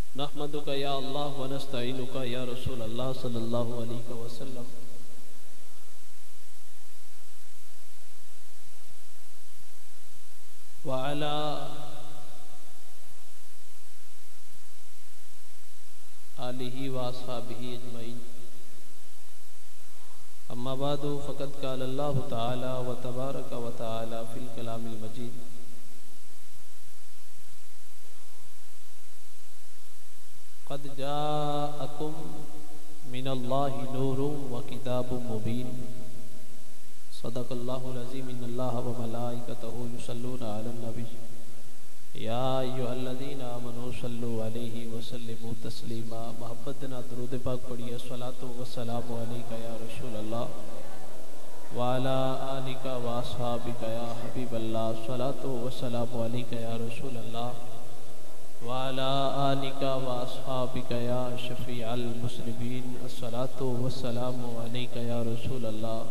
نحمدک یا اللہ ونستعینک یا رسول اللہ صلی اللہ علیہ وسلم. وعلی آلہ واصحابہ اجمعین. اما بعد فقد قال اللہ تعالی وتبارک وتعالی فی الکلام المجید: قد جاءکم من اللہ نور وکتاب مبین. صدق اللہ العظیم. ان اللہ وملائکتہ یصلون علی النبی یا ایھا الذین آمنوا صلوا علیہ وسلموا تسلیما. محبت نہ درود پاک پڑھیے. الصلاۃ والسلام علیک یا رسول اللہ وعلی آلک واصحابک یا حبیب اللہ. الصلاۃ والسلام علیک یا رسول اللہ وعلی آلک واصحابک یا شفیع المذنبین. الصلاۃ والسلام علیک یا رسول اللہ.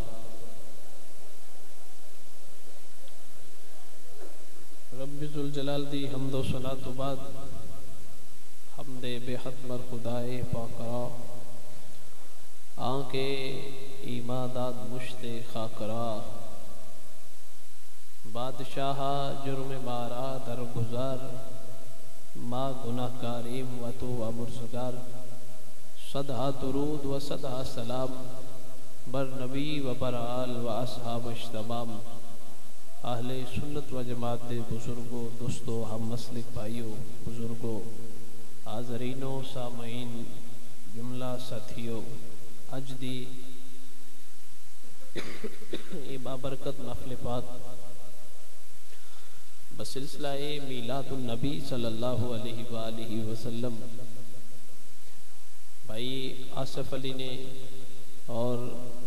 رب ذوالجلال دی حمد و ثنا تو بعد حمد بے حد مر خدائے پاکرا آنکے ایماداد مشت خاکرا. بادشاہ جرم مارا در گزار ما گناہ کاریم و تو امرزگار. صدہ درود و صدہ سلام بر نبی و بر آل و اصحاب اجتمام. اہل سنت و جماعت دے بزرگوں، دوستوں، ہم مسلک بھائیوں، بزرگوں، حاضرینوں، سامعین، جملہ ساتھیوں، اج دی بابرکت محفل پاک بسلسلہ میلاد النبی صلی اللہ علیہ وآلہ وسلم بھائی آصف علی نے اور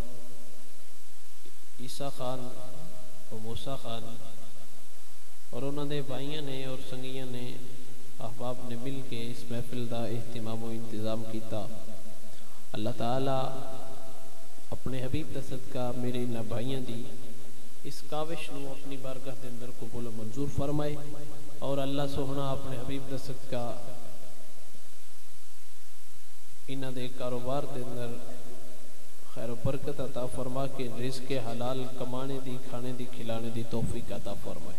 عیسیٰ خان اور موسیٰ خان اور انہوں نے بھائیاں نے اور سنگیاں نے احباب نے مل کے اس محفل دا اہتمام و انتظام کیتا. اللہ تعالیٰ اپنے حبیب دا صدقہ میرے انہاں بھائیاں دی اس کاوش نو اپنی بارگاہ دے اندر قبول و منظور فرمائے اور اللہ سوہنا اپنے حبیب دا صدقہ انہاں دے کاروبار دے اندر خیر و برکت عطا فرما کے رزق حلال کمانے دی، کھانے دی، کھلانے دی توفیق عطا فرمائے.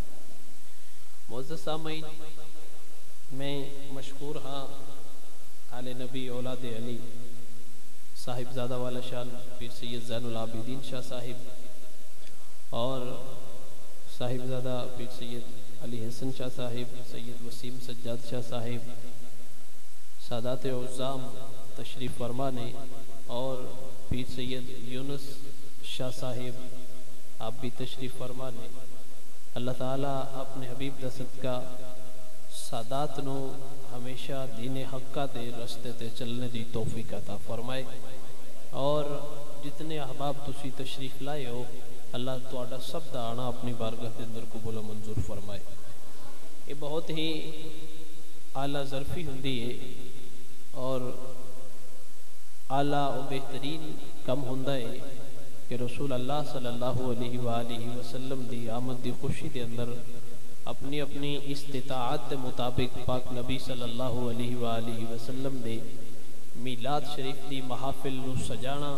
معزز سامعین، میں مشکور ہاں آل نبی اولاد علی صاحبزادہ والا شان پیر سید زین العابدین شاہ صاحب اور صاحبزادہ پیر سید علی حسن شاہ صاحب، سید وسیم سجاد شاہ صاحب، سادات عظام تشریف فرما نے اور پیر سید یونس شاہ صاحب آپ بھی تشریف فرما نے. اللہ تعالیٰ اپنے حبیب دا صدقہ سادات نو ہمیشہ دین حقہ دے رستے تے چلنے دی توفیق عطا فرمائے اور جتنے احباب تسی تشریف لائے ہو اللہ تواڈا سب دا آنا اپنی بارگاہ دے اندر قبول و منظور فرمائے. یہ بہت ہی اعلیٰ ظرفی ہوندی ہے اور اعلیٰ و بہترین کم ہوندہ ہے کہ رسول اللہ صلی اللہ علیہ وآلہ وسلم دی آمد دی خوشی دے اندر اپنی اپنی استطاعت دے مطابق پاک نبی صلی اللہ علیہ وآلہ وسلم دے میلاد شریف دی محافل نو سجانا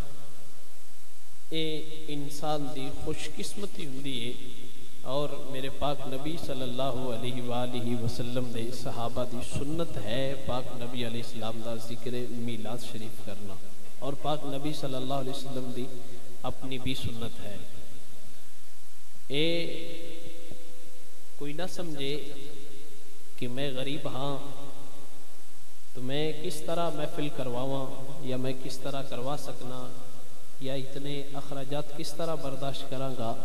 اے انسان دی خوش قسمتی ہوندی ہے اور میرے پاک نبی صلی اللہ علیہ وآلہ وسلم دے صحابہ دی سنت ہے پاک نبی علیہ السلام دا ذکر میلاد شریف کرنا اور پاک نبی صلی اللہ علیہ وسلم دی اپنی بھی سنت ہے. اے کوئی نہ سمجھے کہ میں غریب ہاں تو میں کس طرح محفل کرواواں یا میں کس طرح کروا سکنا یا اتنے اخراجات کس طرح برداشت کراں گا.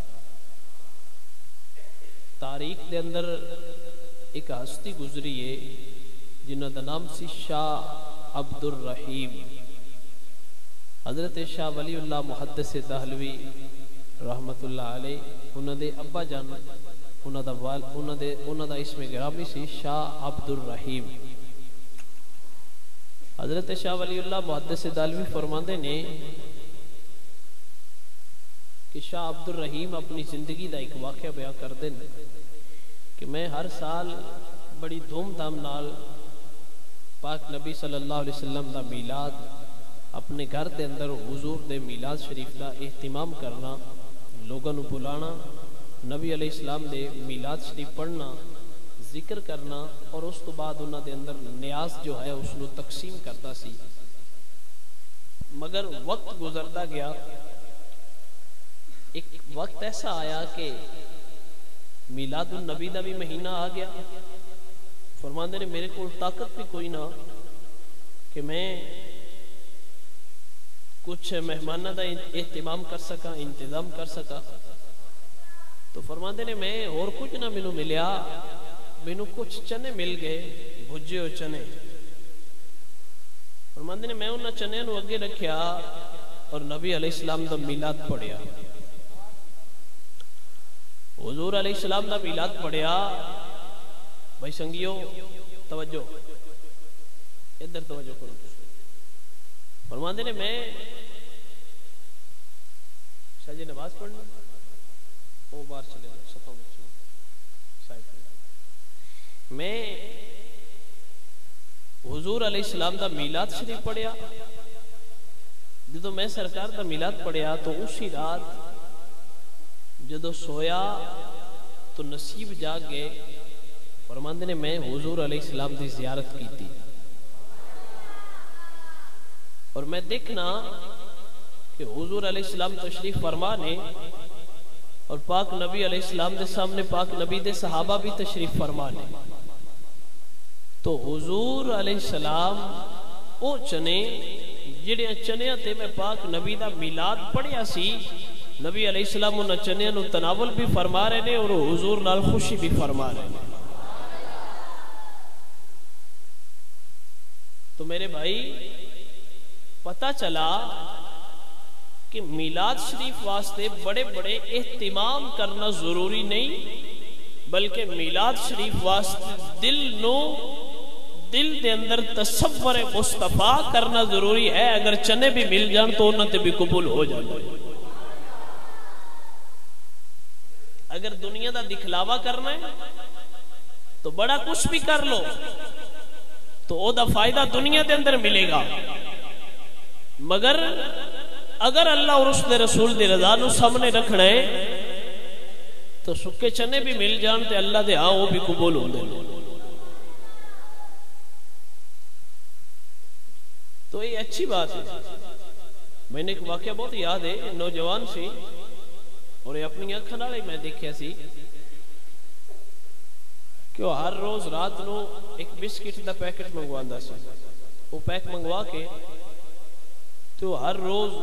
تاریخ دے اندر ایک ہستی گزری ہے جنہاں دا نام سی شاہ عبد الرحیم. حضرت شاہ ولی اللہ محدث دہلوی رحمت اللہ علیہ انہاں دے ابا جان انہاں دا اسم گرامی سی شاہ عبد الرحیم. حضرت شاہ ولی اللہ محدث دہلوی فرماندے نے کہ شاہ عبد الرحیم اپنی زندگی دا ایک واقعہ بیان کر دیں کہ میں ہر سال بڑی دھوم دھام نال پاک نبی صلی اللہ علیہ وسلم دا میلاد اپنے گھر دے اندر حضور دے میلاد شریف دا اہتمام کرنا، لوگوں نو بلانا، نبی علیہ السلام دے میلاد شریف پڑھنا، ذکر کرنا، اور اس تو بعد انہاں دے اندر نیاز جو ہے اس نو تقسیم کرتا سی۔ مگر وقت گزرتا گیا، ایک وقت ایسا آیا کہ میلاد النبی دا بھی مہینہ آ گیا۔ فرماندے نے میرے کو طاقت بھی کوئی نہ کہ میں کچھ مہمانہ دا اہتمام کر سکا، انتظام کر سکا۔ تو فرماندے نے میں اور کچھ نہ مینوں ملیا، مینوں کچھ چنے مل گئے، بھجے ہوئے چنے۔ فرماندے نے میں انہاں چنیاں نو اگے رکھیا اور نبی علیہ السلام دا میلاد پڑھیا۔ حضور علیہ السلام دا میلاد پڑھیا۔ بھائی سنگیو توجہ، ادھر توجہ کرو۔ فرماندے نے میں شاہجی نماز پڑھنا، وہ باہر چلے جاؤ، صفوں میں چلے سائیکل۔ میں حضور علیہ السلام دا میلاد شریف پڑھیا۔ جدو میں سرکار دا میلاد پڑھیا تو اسی رات جدو سویا تو نصیب جاگ گئے۔ فرماندے نے میں حضور علیہ السلام دی زیارت کی تھی، اور میں دیکھنا کہ حضور علیہ السلام تشریف فرما نے، اور پاک نبی علیہ السلام دے سامنے پاک نبی دے صحابہ بھی تشریف فرما نے۔ تو حضور علیہ السلام او چنے جڑے چنیاں تے میں پاک نبی دا میلاد پڑھیا سی، نبی علیہ السلام انہاں چنیاں نو تناول بھی فرما رہے نے اور حضور نال خوشی بھی فرما رہے نے۔ تو میرے بھائی پتہ چلا کہ میلاد شریف واسطے بڑے بڑے اہتمام کرنا ضروری نہیں، بلکہ میلاد شریف واسطے دل دے اندر تصور مصطفیٰ کرنا ضروری ہے۔ اگر چنے بھی مل جان تو انہوں تے بھی قبول ہو جائے۔ اگر دنیا دا دکھلاوا کرنا ہے تو بڑا کچھ بھی کر لو تو او دا فائدہ دنیا دے اندر ملے گا، مگر اگر اللہ اور اس دے رسول دے رضا نو سامنے رکھنا ہے تو سکے چنے بھی مل جان تے اللہ دے ہاں وہ بھی قبول ہوں دے۔ تو یہ اچھی بات ہے۔ میں نے ایک واقعہ بہت یاد ہے، نوجوان سی اور یہ اپنی آنکھاں نال میں دیکھیا سی کہ وہ ہر روز رات نو ایک بسکٹ دا پیکٹ منگواندا سی۔ وہ پیک منگوا کے تو ہر روز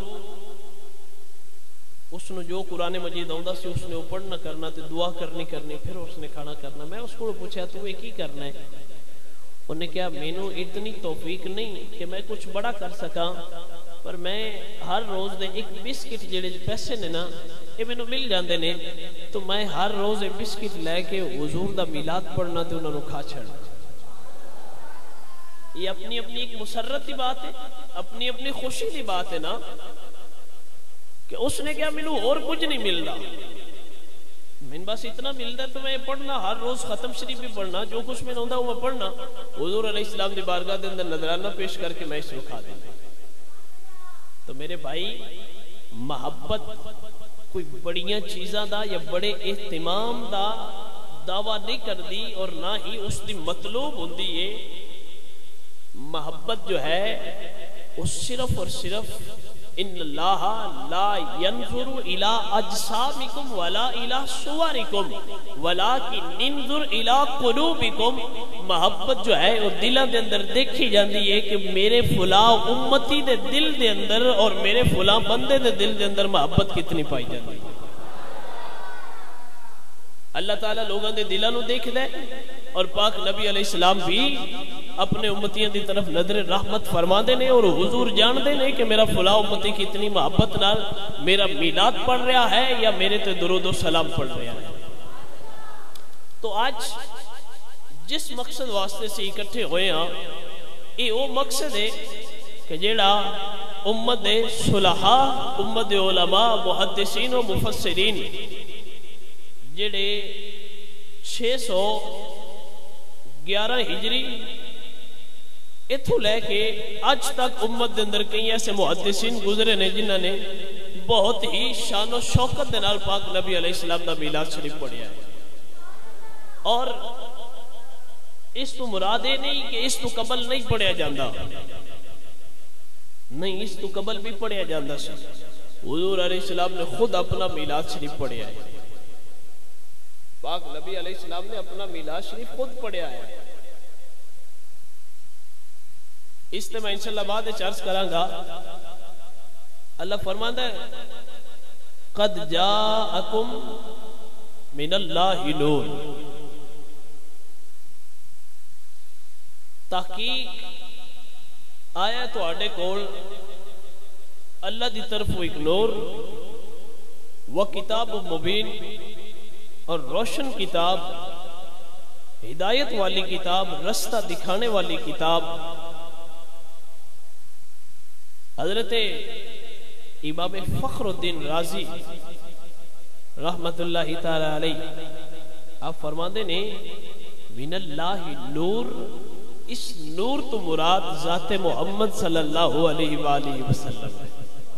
اس نے جو قرآن مجید آندا سی اس نے وہ پڑھنا کرنا تے دعا کرنی پھر اس نے کھانا کرنا۔ میں اس کو پوچھا تو یہ کی کرنا ہے؟ انہوں نے کہا مینوں اتنی توفیق نہیں کہ میں کچھ بڑا کر سکاں، پر میں ہر روز دے ایک بسکٹ جڑے پیسے نے نا یہ مینوں مل جاندے نے، تو میں ہر روز ایک بسکٹ لے کے حضور دا میلاد پڑھنا تے انہوں نے کھا چھڑنا۔ یہ اپنی اپنی ایک مسرت دی بات ہے، اپنی اپنی خوشی دی بات ہے نا، کہ اس نے کہا مینوں اور کچھ نہیں ملدا، میں بس اتنا ملتا ہے تو میں پڑھنا، ہر روز ختم شریف بھی پڑھنا، جو کچھ میں ہوندا وہ میں پڑھنا، حضور علیہ السلام دی بارگاہ دے اندر نذرانہ پیش کر کے میں اس کو کھا دینا۔ تو میرے بھائی محبت کوئی بڑیاں چیزاں دا یا بڑے اہتمام دا دعویٰ نہیں کر دی، اور نہ ہی اس دی مطلوب ہوندی ہے۔ محبت جو ہے وہ صرف اور صرف ان اللہ لا ينظر الى اجسامکم ولا الى صورکم ولکن ينظر الى قلوبکم۔ محبت جو ہے وہ دلوں دے اندر دیکھی جاندی ہے کہ میرے فلاں امتی دے دل دے اندر اور میرے فلاں بندے دے دل دے اندر محبت کتنی پائی جاندی ہے۔ اللہ تعالیٰ لوگوں دے دلوں نو دیکھ دے، اور پاک نبی علیہ السلام بھی اپنے امتیاں دی طرف نظر رحمت فرما دے نے، اور حضور جان دے نے کہ میرا فلاں امتی کی اتنی محبت نال میرا میلاد پڑھ رہا ہے یا میرے تے درود و سلام پڑھ رہا ہے۔ تو آج جس مقصد واسطے سے اکٹھے ہوئے ہیں یہ وہ مقصد ہے کہ جیڑا امت صلحاء، امت علماء، محدثین و مفسرین جیڑے 611 ہجری اتھو لے کے آج تک امت دے اندر کئی ایسے محدثین گزرے نے جنہاں نے بہت ہی شان و شوکت دے نال پاک نبی علیہ السلام دا میلاد شریف پڑھیا ہے. اور اس تو مراد ہے نہیں کہ اس تو قبل نہیں پڑھیا جاندہ, نہیں, اس تو قبل بھی پڑھیا جاندہ سی. حضور علیہ السلام نے خود اپنا میلاد شریف پڑھیا ہے. پاک نبی علیہ السلام نے اپنا میلاد شریف خود پڑھیا ہے. اس میں انشاءاللہ بعد چرچ کروں گا. اللہ فرماتا ہے قد جاءکم من اللہ نور, تحقیق آیا تو آڈے کول اللہ دی طرف ایک نور و کتاب مبین, اور روشن کتاب, ہدایت والی کتاب, رستہ دکھانے والی کتاب. حضرت امام فخر الدین رازی رحمت اللہ تعالی علیہ آپ فرماندے نے من اللہ نور, اس نور تو مراد ذات محمد صلی اللہ علیہ وآلہ وسلم ہے.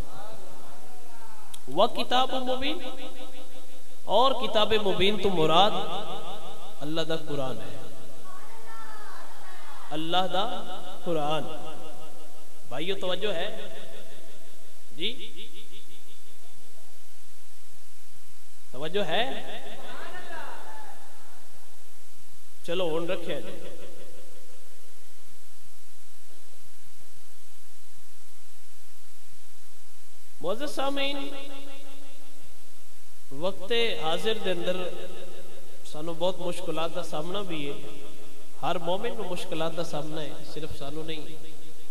وہ کتاب مبین, اور کتاب مبین تو مراد اللہ دا قرآن ہے. اللہ دا قرآن. بھائیو توجہ ہے جی, توجہ ہے, چلو ہون رکھے جی. معزز سامعین, وقت حاضر دے اندر سانو بہت مشکلات دا سامنا بھی ہے. ہر مومن کو مشکلات دا سامنا ہے, صرف سانو نہیں.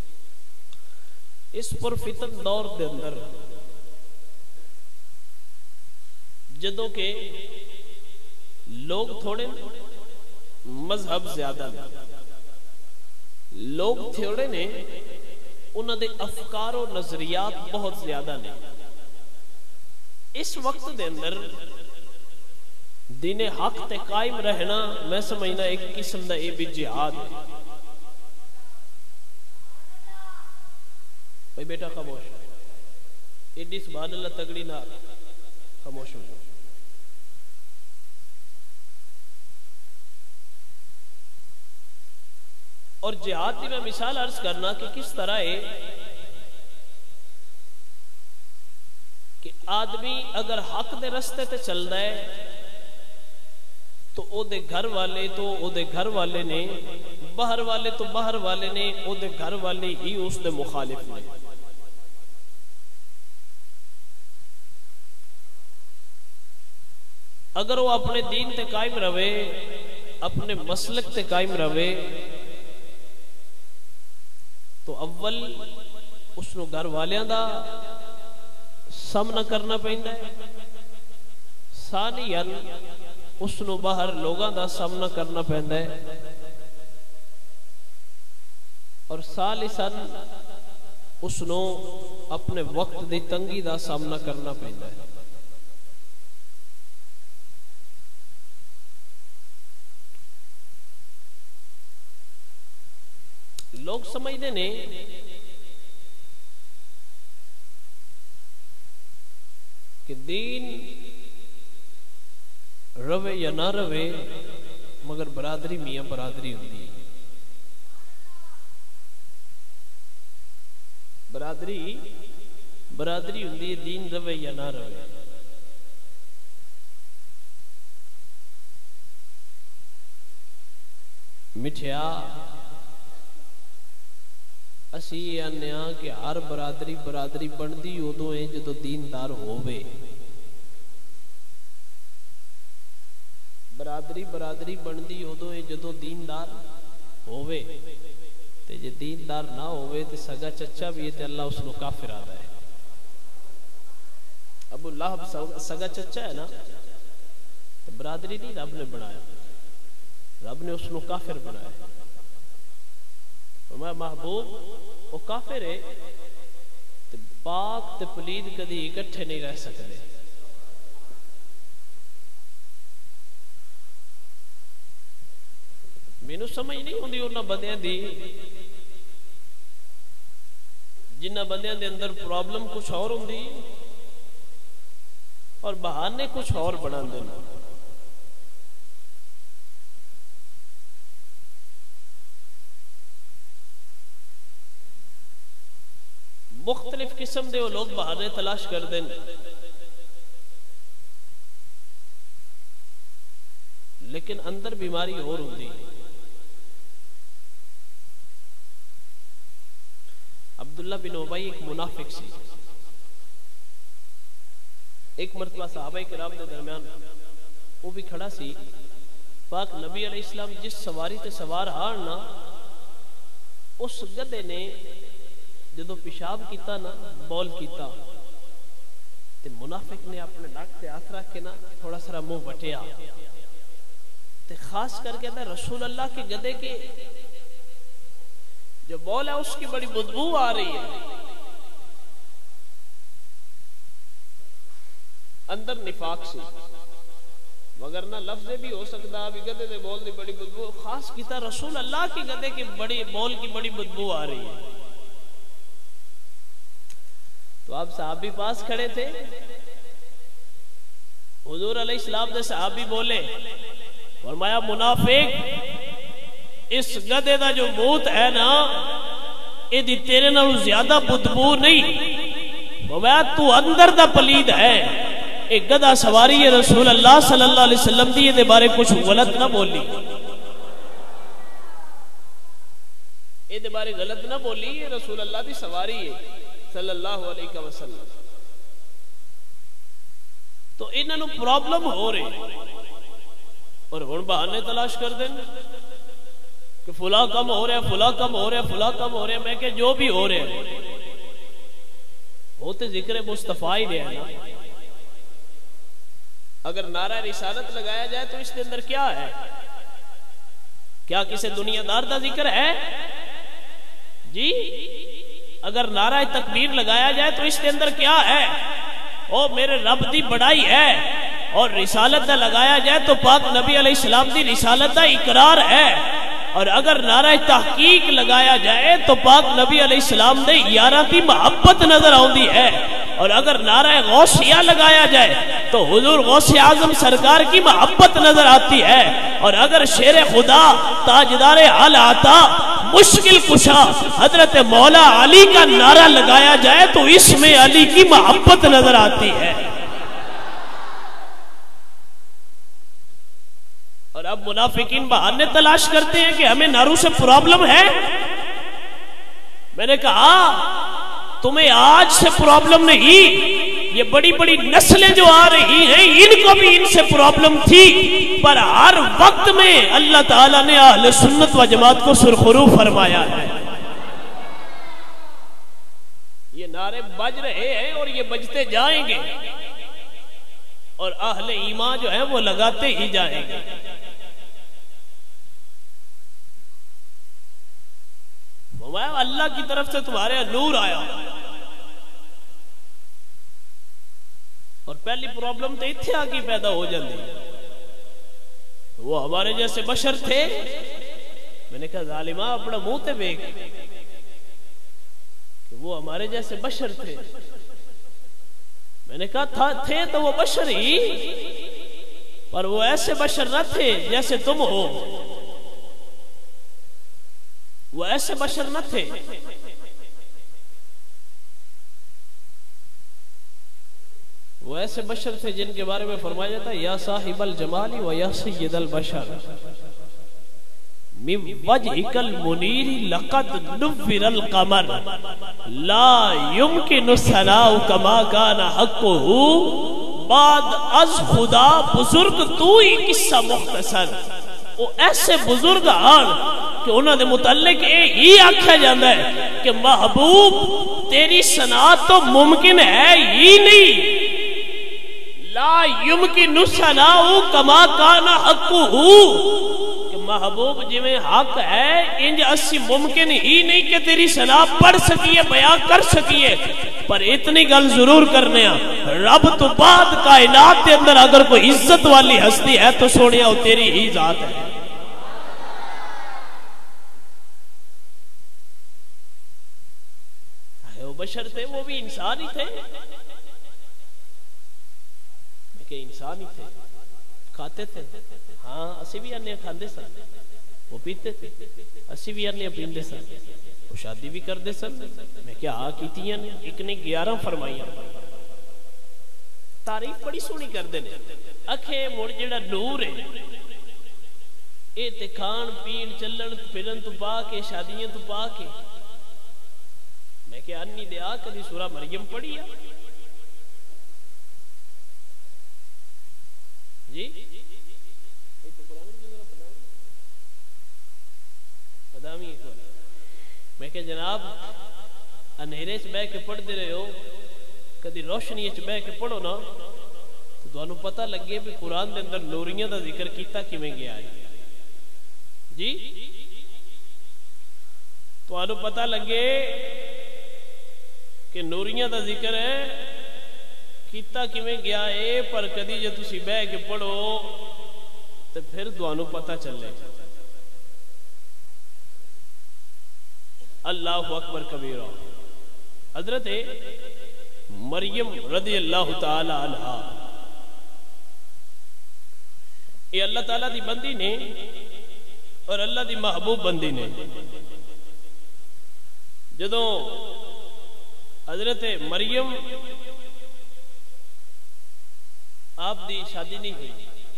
اس پر فتن دور دے اندر جدوں کے لوگ تھوڑے مذہب زیادہ نے, لوگ تھوڑے نے, انہاں دے افکار و نظریات بہت زیادہ نے. اس وقت دے اندر دین حق تے قائم رہنا میں سمجھنا ایک قسم دا اے بھی جہاد ہے. بھائی بیٹا خاموش, ایڈی سبحان اللہ تگڑی نہ خاموش ہو جاؤ. اور جہاد کی میں مثال عرض کرنا کہ کس طرح ہے کہ آدمی اگر حق دے رستے تے چل رہا ہے تو او دے گھر والے تو او دے گھر والے نے, باہر والے تو باہر والے نے, او دے گھر والے ہی اس دے مخالف نے. اگر وہ اپنے دین تے قائم رہے, اپنے مسلک تے قائم رہے, تو اول اس نو گھر والیاں دا سامنا کرنا پیندا ہے, ثانیاً اس نو باہر لوگاں دا سامنا کرنا پیندا ہے, اور ثالثاً اس نو اپنے وقت دی تنگی دا سامنا کرنا پیندا ہے. لوگ سمجھتے نے کہ دین روے یا نہ روے مگر برادری میاں برادری ہوتی ہے. برادری ہوتی ہے, دین روے یا نہ روے. مٹھیا اسی آنیا کہ ہر برادری بندی ادو ہے جدو دیندار ہووے. برادری بندی ادو ہے جدو دیندار ہووے. تے جے دیندار نہ ہووے تے سگا چچا بھی ہے تے اللہ اس نو کافر آتا ہے. ابو لہب سگا چچا ہے نا, تے برادری نہیں رب نے بنایا, رب نے اس نو کافر بنایا. فرمایا محبوب وہ کافر ہے, تے پاک تے پلید کدی اکٹھے نہیں رہ سکتے. مینوں سمجھ نہیں ہوندی انہاں بندیاں دی جنہ بندیاں دے اندر پرابلم کچھ اور ہوندی اور بہانے کچھ اور بنا دینا. مختلف قسم دے وہ لوگ بہانے تلاش کر دیں لیکن اندر بیماری اور ہوندی. عبداللہ بن ابی ایک منافق سی. ایک مرتبہ صحابہ کرام دے درمیان وہ بھی کھڑا سی. پاک نبی علیہ السلام جس سواری تے سوار ہار نا اس گدے نے جدو پیشاب کیتا نا بول کیتا تے منافق نے اپنے ناک تے ہاتھ رکھ کے نا تھوڑا سا منہ وٹیا تے خاص کر کے رسول اللہ کے گدے کے جو بول ہے اس کی بڑی بدبو آ رہی ہے. اندر نفاق سی مگر نہ لفظ بھی ہو سکتا ابھی گدے دے بول دی بڑی بدبو. خاص کیتا رسول اللہ کے گدے کی بڑی بول کی بڑی بدبو آ رہی ہے. تو آپ صحابی پاس کھڑے تھے. حضور علیہ السلام دے صحابی بولے فرمایا منافق اس گدے دا جو موت ہے نا یہ دی تیرے نالوں زیادہ بدبو نہیں. فرمایا تو اندر دا پلید ہے. ایک گدہ سواری ہے رسول اللہ صلی اللہ علیہ وسلم دی یہ بارے کچھ غلط نہ بولی. یہ بارے غلط نہ بولی. یہ رسول اللہ دی سواری ہے صلی اللہ علیہ وسلم. تو انہوں پرابلم ہو رہے اور ہن بہانے تلاش کر دیں کہ فلاں کم ہو رہا ہے فلاں کم ہو رہا ہے فلاں کم ہو رہا ہے. میں کہ جو بھی ہو رہے ہیں ہوتے ذکر مصطفیٰ ہی رہے ہیں. اگر نعرہ رسالت لگایا جائے تو اس کے اندر کیا ہے؟ کیا کسی دنیا دار دا ذکر ہے جی؟ اگر نعرہ تکبیر لگایا جائے تو اس کے اندر کیا ہے؟ او میرے رب دی بڑائی ہے. اور رسالت دا لگایا جائے تو پاک نبی علیہ السلام دی رسالت دا اقرار ہے. اور اگر نعرہ تحقیق لگایا جائے تو پاک نبی علیہ السلام دے یاراں دی محبت نظر آندی ہے. اور اگر نعرہ غوثیہ لگایا جائے تو حضور غوث اعظم سرکار کی محبت نظر آتی ہے. اور اگر شیر خدا تاجدار حال آتا مشکل کشا حضرت مولا علی کا نعرہ لگایا جائے تو اس میں علی کی محبت نظر آتی ہے. اور اب منافقین بہانے تلاش کرتے ہیں کہ ہمیں نعروں سے پرابلم ہے. میں نے کہا تمہیں آج سے پرابلم نہیں. یہ بڑی بڑی نسلیں جو آ رہی ہیں ان کو بھی ان سے پرابلم تھی. پر ہر وقت میں اللہ تعالیٰ نے اہل سنت و جماعت کو سرخرو فرمایا ہے. یہ نعرے بج رہے ہیں اور یہ بجتے جائیں گے اور اہل ایمان جو ہے وہ لگاتے ہی جائیں گے. اللہ کی طرف سے تمہارے نور آیا. اور پہلی پرابلم تو اتھے آگی پیدا ہو جاندی. وہ ہمارے جیسے بشر تھے. میں نے کہا ظالمہ اپنا منہ تے بیک کہ وہ ہمارے جیسے بشر تھے. میں نے کہا تھے تو وہ بشر ہی پر وہ ایسے بشر نہ تھے جیسے تم ہو. وہ ایسے بشر نہ تھے. وہ ایسے بشر تھے جن کے بارے میں فرمایا جاتا ہے یا صاحب الجمال و یا سید البشر من وجهك المنیر لقد نور القمر لا يمكن ثناء كما كان حقه بعد از خدا بزرگ تو ہی قصہ مختصر. وہ ایسے بزرگ آن کہ انہوں نے متعلق یہ آکھا جاندہ ہے کہ محبوب تیری صنعت تو ممکن ہے ہی نہیں. لا یمکن ثناء کما کان حقہ کہ محبوب جی میں حق ہے انج اسی ممکن ہی نہیں کہ تیری صنعت پڑھ سکیے بیان کر سکیے. پر اتنی گل ضرور کرنے ہیں رب تو بعد کائنات کے اندر اگر کوئی عزت والی ہستی ہے تو سونیا وہ تیری ہی ذات ہے. بشر تھے وہ بھی انسان ہی تھے. میں کہ انسان ہی تھے, کھاتے تھے. ہاں اسی بھی آنے کھاندے سن, وہ پیتے تھے, اسی بھی آنے پیندے سن, وہ شادی بھی کردے سن. میں کیا کیتیاں نے, ایک نے 11 فرمائیاں. تعریف بڑی سونی کردے نے. اکھے مڑ جڑا نور ہے اے تے کھان پین چلن پھرن تو پا کے شادیاں تو پا کے. میں کہ انی دیا کدی سورہ مریم پڑھی ہے جی؟ میں کہ جناب انہیرے چ بہ کے پڑھ دے رہے ہو, کدی روشنی چ بہ کے پڑھو نا تو تانوں پتہ لگے بھی قرآن دے اندر نوریاں دا ذکر کیتا کیویں گیا ہے جی. تانوں پتہ لگے کہ نوریاں دا ذکر ہے کیتا کیویں گیا ہے, پر کدی جے تسی بہ کے پڑھو تو پھر تانوں پتہ چلے. اللہ اکبر کبیرہ. حضرت مریم رضی اللہ تعالی عنہا یہ اللہ تعالیٰ دی بندی نے اور اللہ دی محبوب بندی نے. جدوں حضرت مریم آپ دی شادی نہیں ہوئی,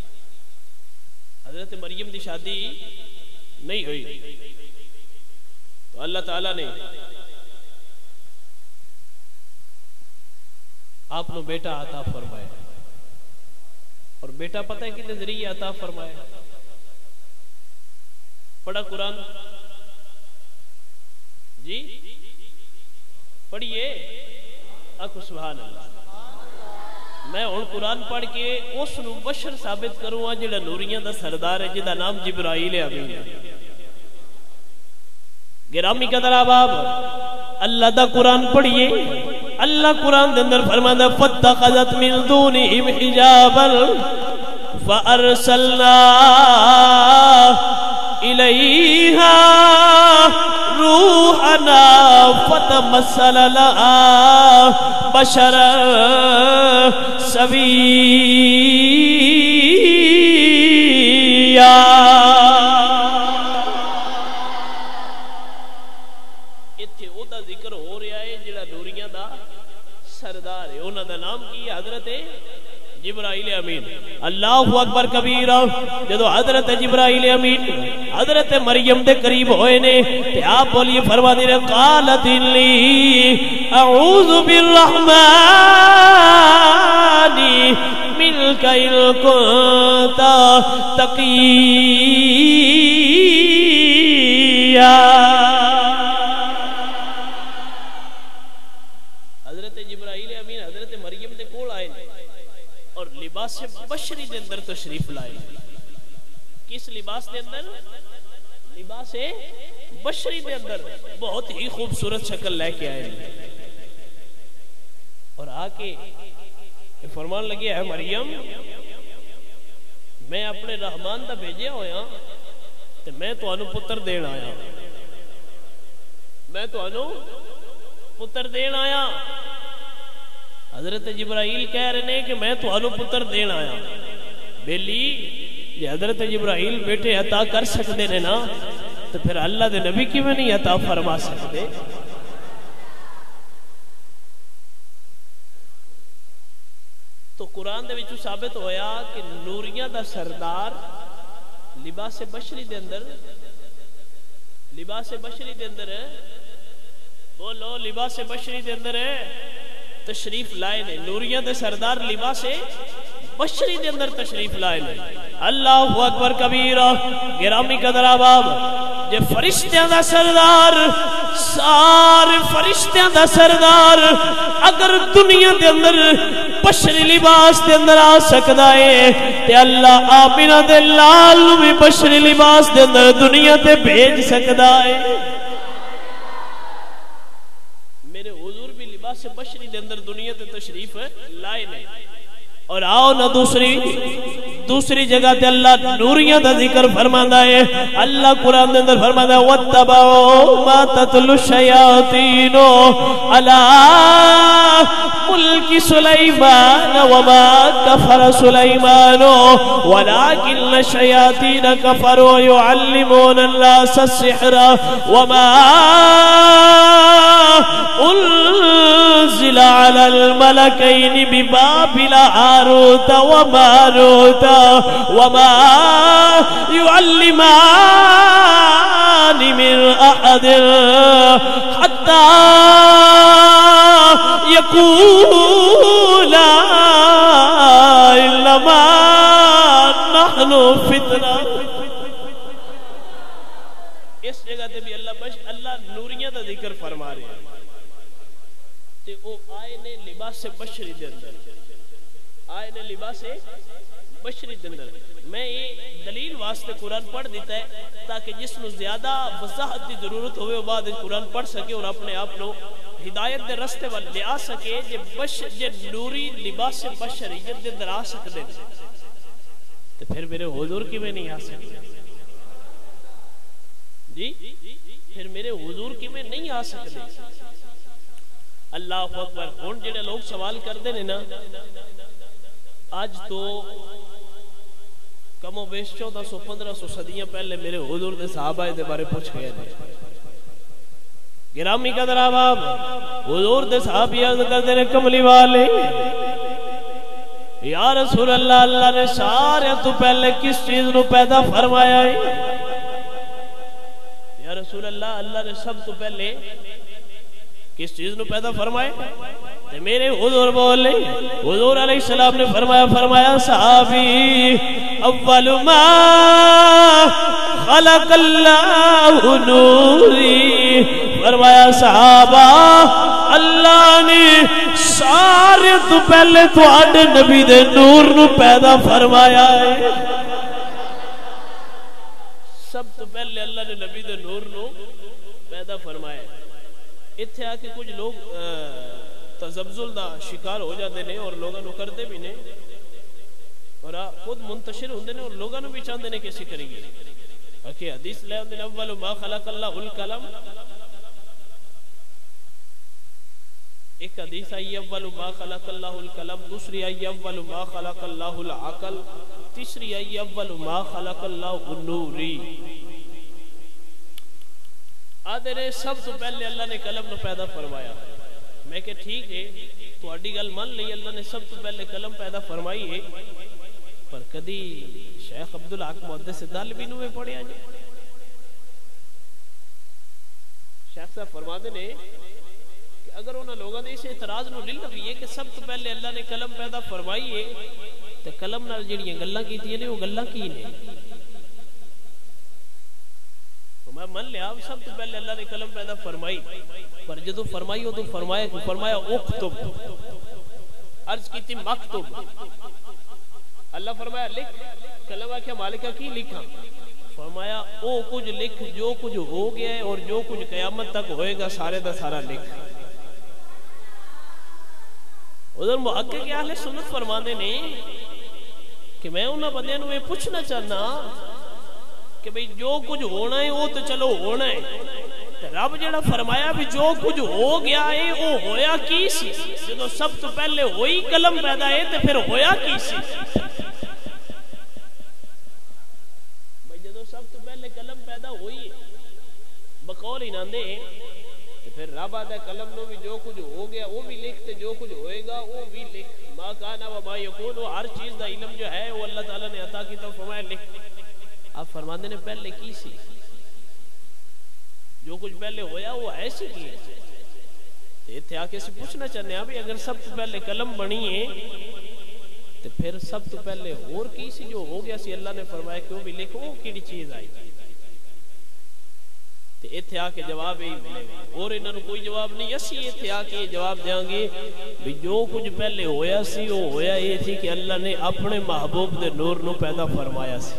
حضرت مریم دی شادی نہیں ہوئی, تو اللہ تعالیٰ نے آپ نو بیٹا عطا فرمایا. اور بیٹا پتہ ہے کتنے ذریعے عطا فرمایا؟ پڑھا قرآن جی, پڑھیے آکھو سبحان اللہ. میں ہن قرآن پڑھ کے اس نو بشر ثابت کروں جڑا نوریاں دا سردار ہے, جدا نام جبرائیل امین ہے. گرامی قدر احباب, اللہ دا قرآن پڑھیے. اللہ قرآن دے اندر فرماتا فاتخذت من دونہم حجابا فارسلنا الیہا روحنا فتمثل لها بشرا سویا. ایتھے او دا ذکر ہو رہا ہے جڑا نوریاں دا سردار ہے, انہاں دا نام کی حضرت جبرائیل امین. اللہ اکبر کبیرہ. جدو حضرت جبرائیل امین حضرت مریم دے قریب ہوئے نے تے آپ بولیے فرما دے رہے قالت لی اعوذ بالرحمن منک ان کنت تقیا. حضرت جبرائیل امین حضرت مریم دے کول آئے اور لباس بشری دے اندر تشریف لائے. کس لباس دے اندر؟ لباس بشری دے اندر بہت ہی خوبصورت شکل لے کے آئے اور آ کے فرمان لگے ہے مریم میں اپنے رحمان دا بھیجے ہویا تے میں تو انو پتر دین آیا, میں تو انو پتر دین آیا. حضرت جبرائیل کہہ رہے ہیں کہ میں تو انو پتر دین آیا. بیلی یہ حضرت جبرائیل بیٹے عطا کر سکتے نے نا تو پھر اللہ دے نبی کی میں نہیں عطا فرما سکتے. تو قرآن دے وچوں ثابت ہویا کہ نوریاں دا سردار لباس بشری دے اندر, لباس بشری دے اندر بولو لباس بشری دے اندر تشریف لائے نے. نوریاں دے سردار لباس بشری دے اندر تشریف لائے نے. اللہ اکبر کبیرہ. گرامی قدر احباب, جے فرشتیاں دا سردار سارے فرشتیاں دا سردار اگر دنیا دے اندر بشری لباس دے اندر آ سکدا ہے تے اللہ آمینہ دے لال بھی بشری لباس دے اندر دنیا تے بھیج سکدا ہے. میرے حضور بھی لباس بشری دے اندر دنیا تے تشریف لائے نے اور آؤ نہ دوسری جگہ تے اللہ نوریاں دا ذکر فرماندا ہے. اللہ قرآن دے اندر فرماندا ہے وَاتَّبَعُوا مَا تَتْلُو الشَّيَاطِينُ عَلَىٰ مُلْكِ سُلَيْمَانَ وَمَا كَفَرَ سُلَيْمَانُ وَلَٰكِنَّ الشَّيَاطِينَ كَفَرُوا يُعَلِّمُونَ النَّاسَ السِّحْرَ وَمَا أُنزِلَ عَلَى الْمَلَكَيْنِ بِبَابِلَ هَارُوتَ وَمَارُوتَ وَمَا يُعَلِّمَانِ مِنْ أَحَدٍ حَتَّى يَقُولَا إِنَّمَا نَحْنُ فِتْنَةٌ. اس جگہ تے بھی اللہ نوریاں دا ذکر فرما رہے ہیں تے او آئے نے لباس بشری دے اندر میں یہ دلیل واسطے قرآن پڑھ دیتا ہے تاکہ جس نو زیادہ وضاحت دی ضرورت ہوئے وہ بعد قرآن پڑھ سکے اور اپنے آپ نو ہدایت دے رستے وال لے آ سکے جے نوری لباس بشریت دے اندر آ سکتے تو پھر میرے حضور کی میں نہیں آ سکتے جی پھر میرے حضور کی میں نہیں آ سکتے. اللہ اکبر. ہون جڑے لوگ سوال کردے نے نا آج تو کم و بیش 1400-1500 صدیاں پہلے میرے حضور دے صحابہ دے بارے پوچھ گئے نے. گرامی قدر احباب حضور دے صحابی عرض کردے نے کملی والے یا رسول اللہ اللہ نے سارے تو پہلے کس چیز نو پیدا فرمایا ہے؟ یا رسول اللہ اللہ نے سب تو پہلے کس چیز نو پیدا فرمائے؟ تے میرے حضور بولے حضور علیہ السلام نے فرمایا صحابی اول ما خلق اللہ نوری. فرمایا صحابہ اللہ نے سارے تو پہلے تو آڈے نبی دے نور نو پیدا فرمایا ہے. سب تو پہلے اللہ نے نبی دے نور نو پیدا فرمایا ہے. اتھے آکے کچھ لوگ تزبزل دا شکار ہو جاتے ہیں اور لوگاں نو کرتے بھی نہیں اور خود منتشر ہوندے نے اور لوگاں نو بھی چاہتے ہیں کیسی کریں گے. کہ حدیث لے ہوندے نے اول ما خلق اللہ الکلم. ایک حدیث آئی اول ما خلق اللہ الکلم, دوسری آئی اول ما خلق اللہ العقل, تیسری آئی اول ما خلق اللہ النوری. آدھے نے سب تو پہلے اللہ نے قلم نو پیدا فرمایا. میں کہ ٹھیک ہے تو اڈی گل مان لئی اللہ نے سب تو پہلے قلم پیدا فرمائی ہے پر کدی شیخ عبدالحق محدث دہلوی نو پڑھیا جی. شیخ صاحب فرماتے نے کہ اگر انہاں لوگاں نے اس اعتراض نو لے لویے کہ سب تو پہلے اللہ نے قلم پیدا فرمائی ہے تے قلم نال جڑیاں گلاں کیتیاں نے وہ گلاں کی نے؟ میں من لیا سب تو پہلے اللہ نے قلم پیدا فرمائی پر جدو فرمائی تو فرمایا اکتب, عرض کی تھی مکتب. اللہ فرمایا لکھ, قلم آکھیا مالکہ کی لکھا؟ فرمایا او کچھ لکھ جو کچھ ہو گیا ہے اور جو کچھ قیامت تک ہوئے گا سارے دا سارا لکھ. ادھر محقق اہل سنت فرمانے نے کہ میں انہاں بندیاں نو یہ پوچھنا چاہنا کہ بھئی جو کچھ ہونا ہے وہ تو چلو ہونا ہے, رب جڑا فرمایا بھی جو کچھ ہو گیا ہے وہ ہویا کی سی؟ جدو سب تو پہلے ہوئی قلم پیدا ہے تو پھر ہویا کی سی؟ بھئی جدو سب تو پہلے قلم پیدا ہوئی بقول ہی نہ دے تو پھر رب آدھا قلم نو بھی جو کچھ ہو گیا وہ بھی لکھتے, جو کچھ ہوئے گا وہ بھی لکھ. ما کانا و ما یکون, ہر چیز دا علم جو ہے وہ اللہ تعالیٰ نے عطا کی تو فرمایا لکھ. آپ فرماندے نے پہلے کی سی؟ جو کچھ پہلے ہویا وہ ایسی کی ہے. اتھے آکے سے پوچھنا چاہنے ہیں بھی اگر سب تو پہلے قلم بنی ہے تو پھر سب تو پہلے اور کی سی جو ہو گیا سی اللہ نے فرمایا کہ وہ بھی لکھو وہ کیڑی چیز آئی؟ تو اتھے آکے جواب ہی ملے گا اور انہوں نے کوئی جواب نہیں. اسی اتھے آکے جواب دیاں گے بھی جو کچھ پہلے ہویا سی وہ ہویا یہ تھی کہ اللہ نے اپنے محبوب دے نور نو پیدا فرمایا سی.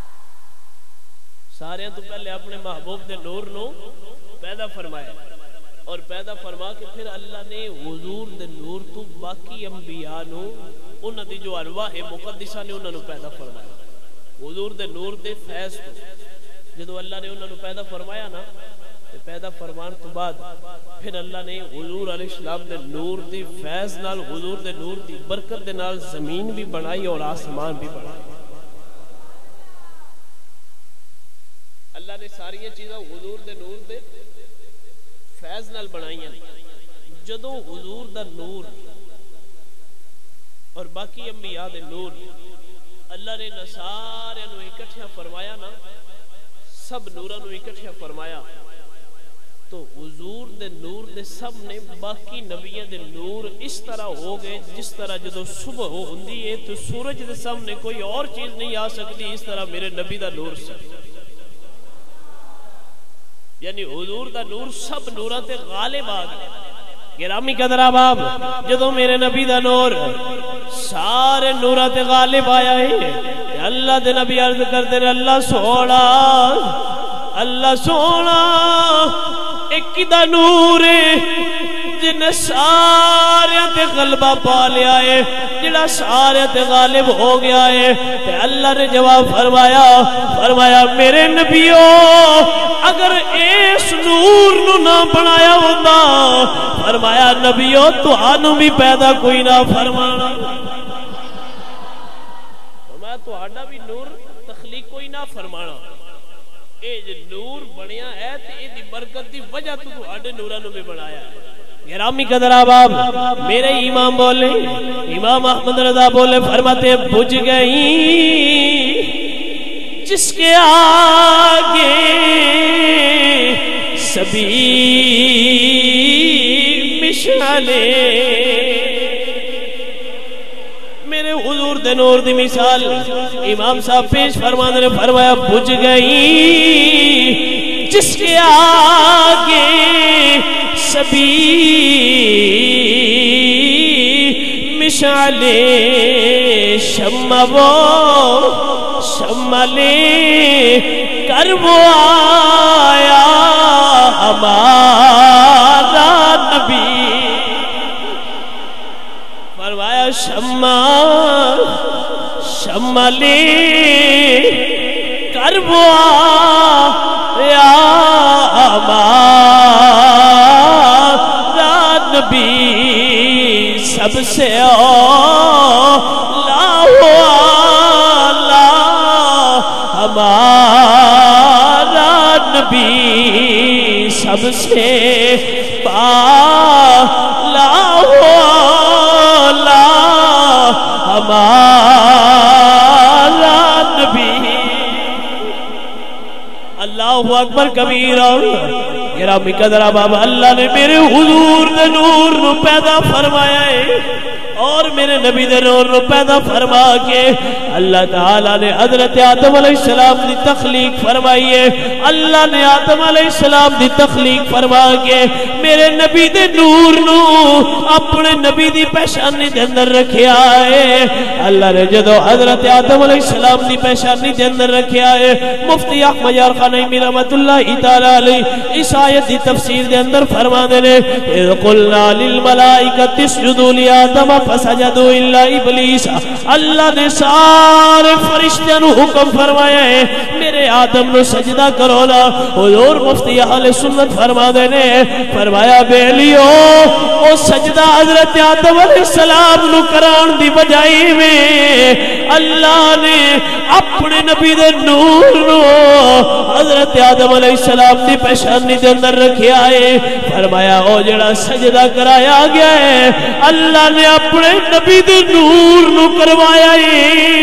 سارے تو پہلے اپنے محبوب دے نور نو پیدا فرمایا. اور پیدا فرما کے پھر اللہ نے حضور دے نور تو باقی انبیاء نو انہاں دی جو ارواح مقدسہ نے انہاں نو پیدا فرمایا حضور دے نور دے فیض تو جدو اللہ نے انہاں نو پیدا فرمایا نا پیدا فرمان تو بعد پھر اللہ نے حضور علیہ السلام دے نور دی فیض نال حضور دے نور دی برکت دے نال زمین بھی بنائی اور آسمان بھی بنائی اللہ نے ساری چیزاں حضور دے نور دے فیض نال بنائیاں جدو حضور دا نور اور باقی انبیاء دے نور اللہ نے سارے نو اکٹھا فرمایا نا سب نوراں نو اکٹھا فرمایا تو حضور دے نور دے سب نے باقی نبیوں دے نور اس طرح ہو گئے جس طرح جدو صبح ہو ہوندی ہے تو سورج دے سامنے کوئی اور چیز نہیں آ سکتی اس طرح میرے نبی دا نور سے یعنی حضور دا نور سب نوراں تے غالب آ گئے گرامی قدر احباب جدو میرے نبی دا نور سارے نوراں تے غالب آیا ہے اللہ دے نبی عرض کرتے ہیں اللہ سونا ایک دا نور جن سارے تے غلبہ پا لیا ہے جڑا سارے تے غالب ہو گیا ہے تے اللہ نے جواب فرمایا میرے نبیو اگر اس نور نو نہ بنایا ہوتا فرمایا نبیو تہانوں بھی پیدا کوئی نہ فرمانا فرمایا تہاڈا بھی نور تخلیق کوئی نہ فرمانا اے جو نور بنیا ہے تے اے دی برکت دی وجہ تو تہاڈے نوراں نو بھی بنایا ہے گرامی قدر احباب میرے امام بولے امام احمد رضا بولے فرماتے بجھ گئی جس کے آگے سبھی مشعلیں میرے حضور دے نور دی مثال امام صاحب پیش فرمانے نے فرمایا بجھ گئی جس کے آگے سبھی مشعلیں شمع لے کر وہ آیا ہمارا نبی فرمایا شمع لے کر وہ آیا ہمارا نبی سب سے ہمارا نبی سب سے بالا ہمارا نبی اللہ اکبر کبیرہ گرامی قدر احباب اللہ نے میرے حضور دے نور نو پیدا فرمایا ہے اور میرے نبی دے نور نو پیدا فرما کے اللہ تعالیٰ نے حضرت آدم علیہ السلام دی تخلیق فرمائی ہے اللہ نے آدم علیہ السلام دی تخلیق فرما کے میرے نبی دے نور نو اپنے نبی دی پیشانی دے اندر رکھیا ہے اللہ نے جدو حضرت آدم علیہ السلام دی پیشانی دے اندر رکھیا ہے مفتی احمد یار خانیمی رحمت اللہ تعالیٰ علیہ اس آیت دی تفسیر دے اندر فرما دینے اذ قلنا للملائکۃ اسجدوا لآدم فسجدوا الا ابلیس اللہ نے سارے فرشتوں نو حکم فرمایا ہے میرے آدم نو سجدہ کرو نا حضور مفتی اہل سنت فرما دینے فرمایا بیلیو او سجدہ حضرت آدم علیہ السلام نو کران دی بجائی میں اللہ نے اپنے نبی دے نور نو حضرت آدم علیہ السلام دی پیشانی دے اندر رکھیا ہے فرمایا او جڑا سجدہ کرایا گیا ہے اللہ نے اپنے نبی دے نور نو کروایا ہے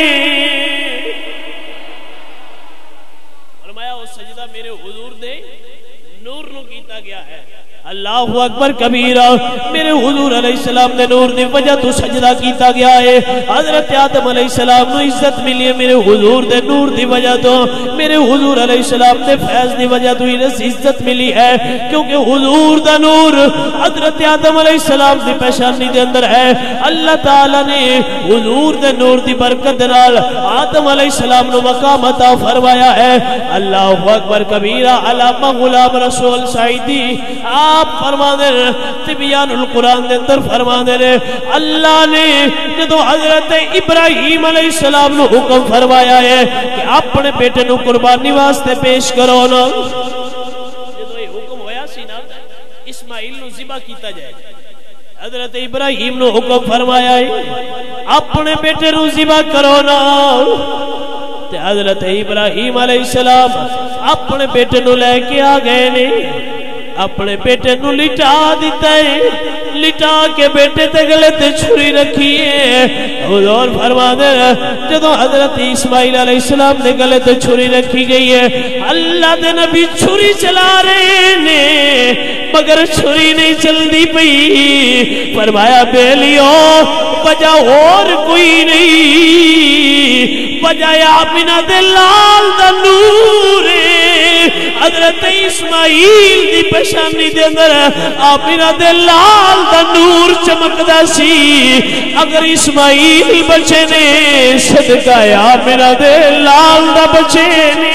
فرمایا او سجدہ میرے حضور دے نور نو کیتا گیا ہے اللہ اکبر کبیرہ میرے حضور علیہ السلام نے نور دی وجہ تو سجدہ کیتا گیا ہے حضرت آدم علیہ السلام نو عزت ملی ہے میرے حضور دے نور دی وجہ تو میرے حضور علیہ السلام دے فیض دی وجہ تو عزت ملی ہے کیونکہ حضور دا نور حضرت آدم علیہ السلام دی پیشانی دے اندر ہے اللہ تعالی نے حضور دے نور دی برکت نال آدم علیہ السلام نو مقام عطا فرمایا ہے اللہ اکبر کبیرہ علامہ غلام رسول سعیدی آپ فرما دے تبیان القرآن دے اندر فرما دے اللہ نے جدو حضرت ابراہیم علیہ السلام نو حکم فرمایا ہے کہ اپنے بیٹے نو قربانی واسطے پیش کرو نا، جدو یہ حکم ہویا سی نا اسماعیل نو ذبح کیتا جائے، حضرت ابراہیم نو حکم فرمایا ہے اپنے بیٹے نو ذبح کرو نا، تے حضرت ابراہیم علیہ السلام اپنے بیٹے نو لے کے آ گئے نے، اپنے بیٹے نو لٹا دیتا ہے، لٹا کے بیٹے تے گلے تے چھری رکھی ہے۔ حضور فرما دے جدو حضرت اسماعیل علیہ السلام نے گلے تے چھری رکھی گئی ہے، اللہ دے نبی چھری چلا رہے نے مگر چھری نہیں چل دی پئی، فرمایا بیلیو وجہ اور کوئی نہیں، وجہ آمنہ دے لال دا نور حضرت اسماعیل دی پیشانی دے اندر آمنہ دے لال دا نور چمکدا سی، اگر اسماعیل بچے نے صدقہ آمنہ دے لال دا بچے نے۔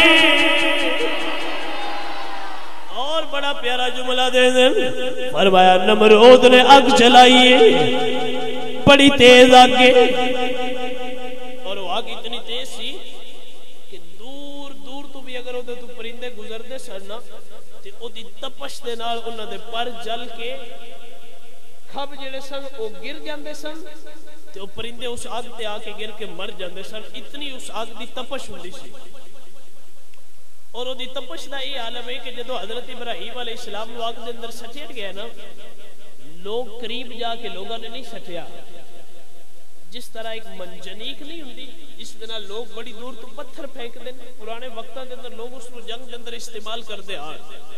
اور بڑا پیارا جملہ دے دیں فرمایا نمرود نے آگ جلائیے بڑی تیز آگے، اور وہ آگ اتنی تیز سی کہ دور دور تو بھی اگر ہوتے تو پرندے گزر دے سرنا تے او دی تپش دے نال انہوں دے پر جل کے کھب جڑے سن او گر جاندے سن تے او پرندے اس آگ تے آ کے گر کے مر جاندے سن، اتنی اس آگ دی تپش ہوندی سی۔ اور وہ دی تپش دا یہ عالم ہے کہ جدو حضرت ابراہیم علیہ السلام نو آگ دے اندر سٹیٹ گیا نا، لوگ قریب جا کے لوگاں نے نہیں سٹیا، جس طرح ایک منجنیک نہیں ہوندی جس طرح لوگ بڑی دور تو پتھر پھینک دیں، پرانے وقتاں دے اندر لوگ اس کو جنگ دے اندر استعمال کردے آ،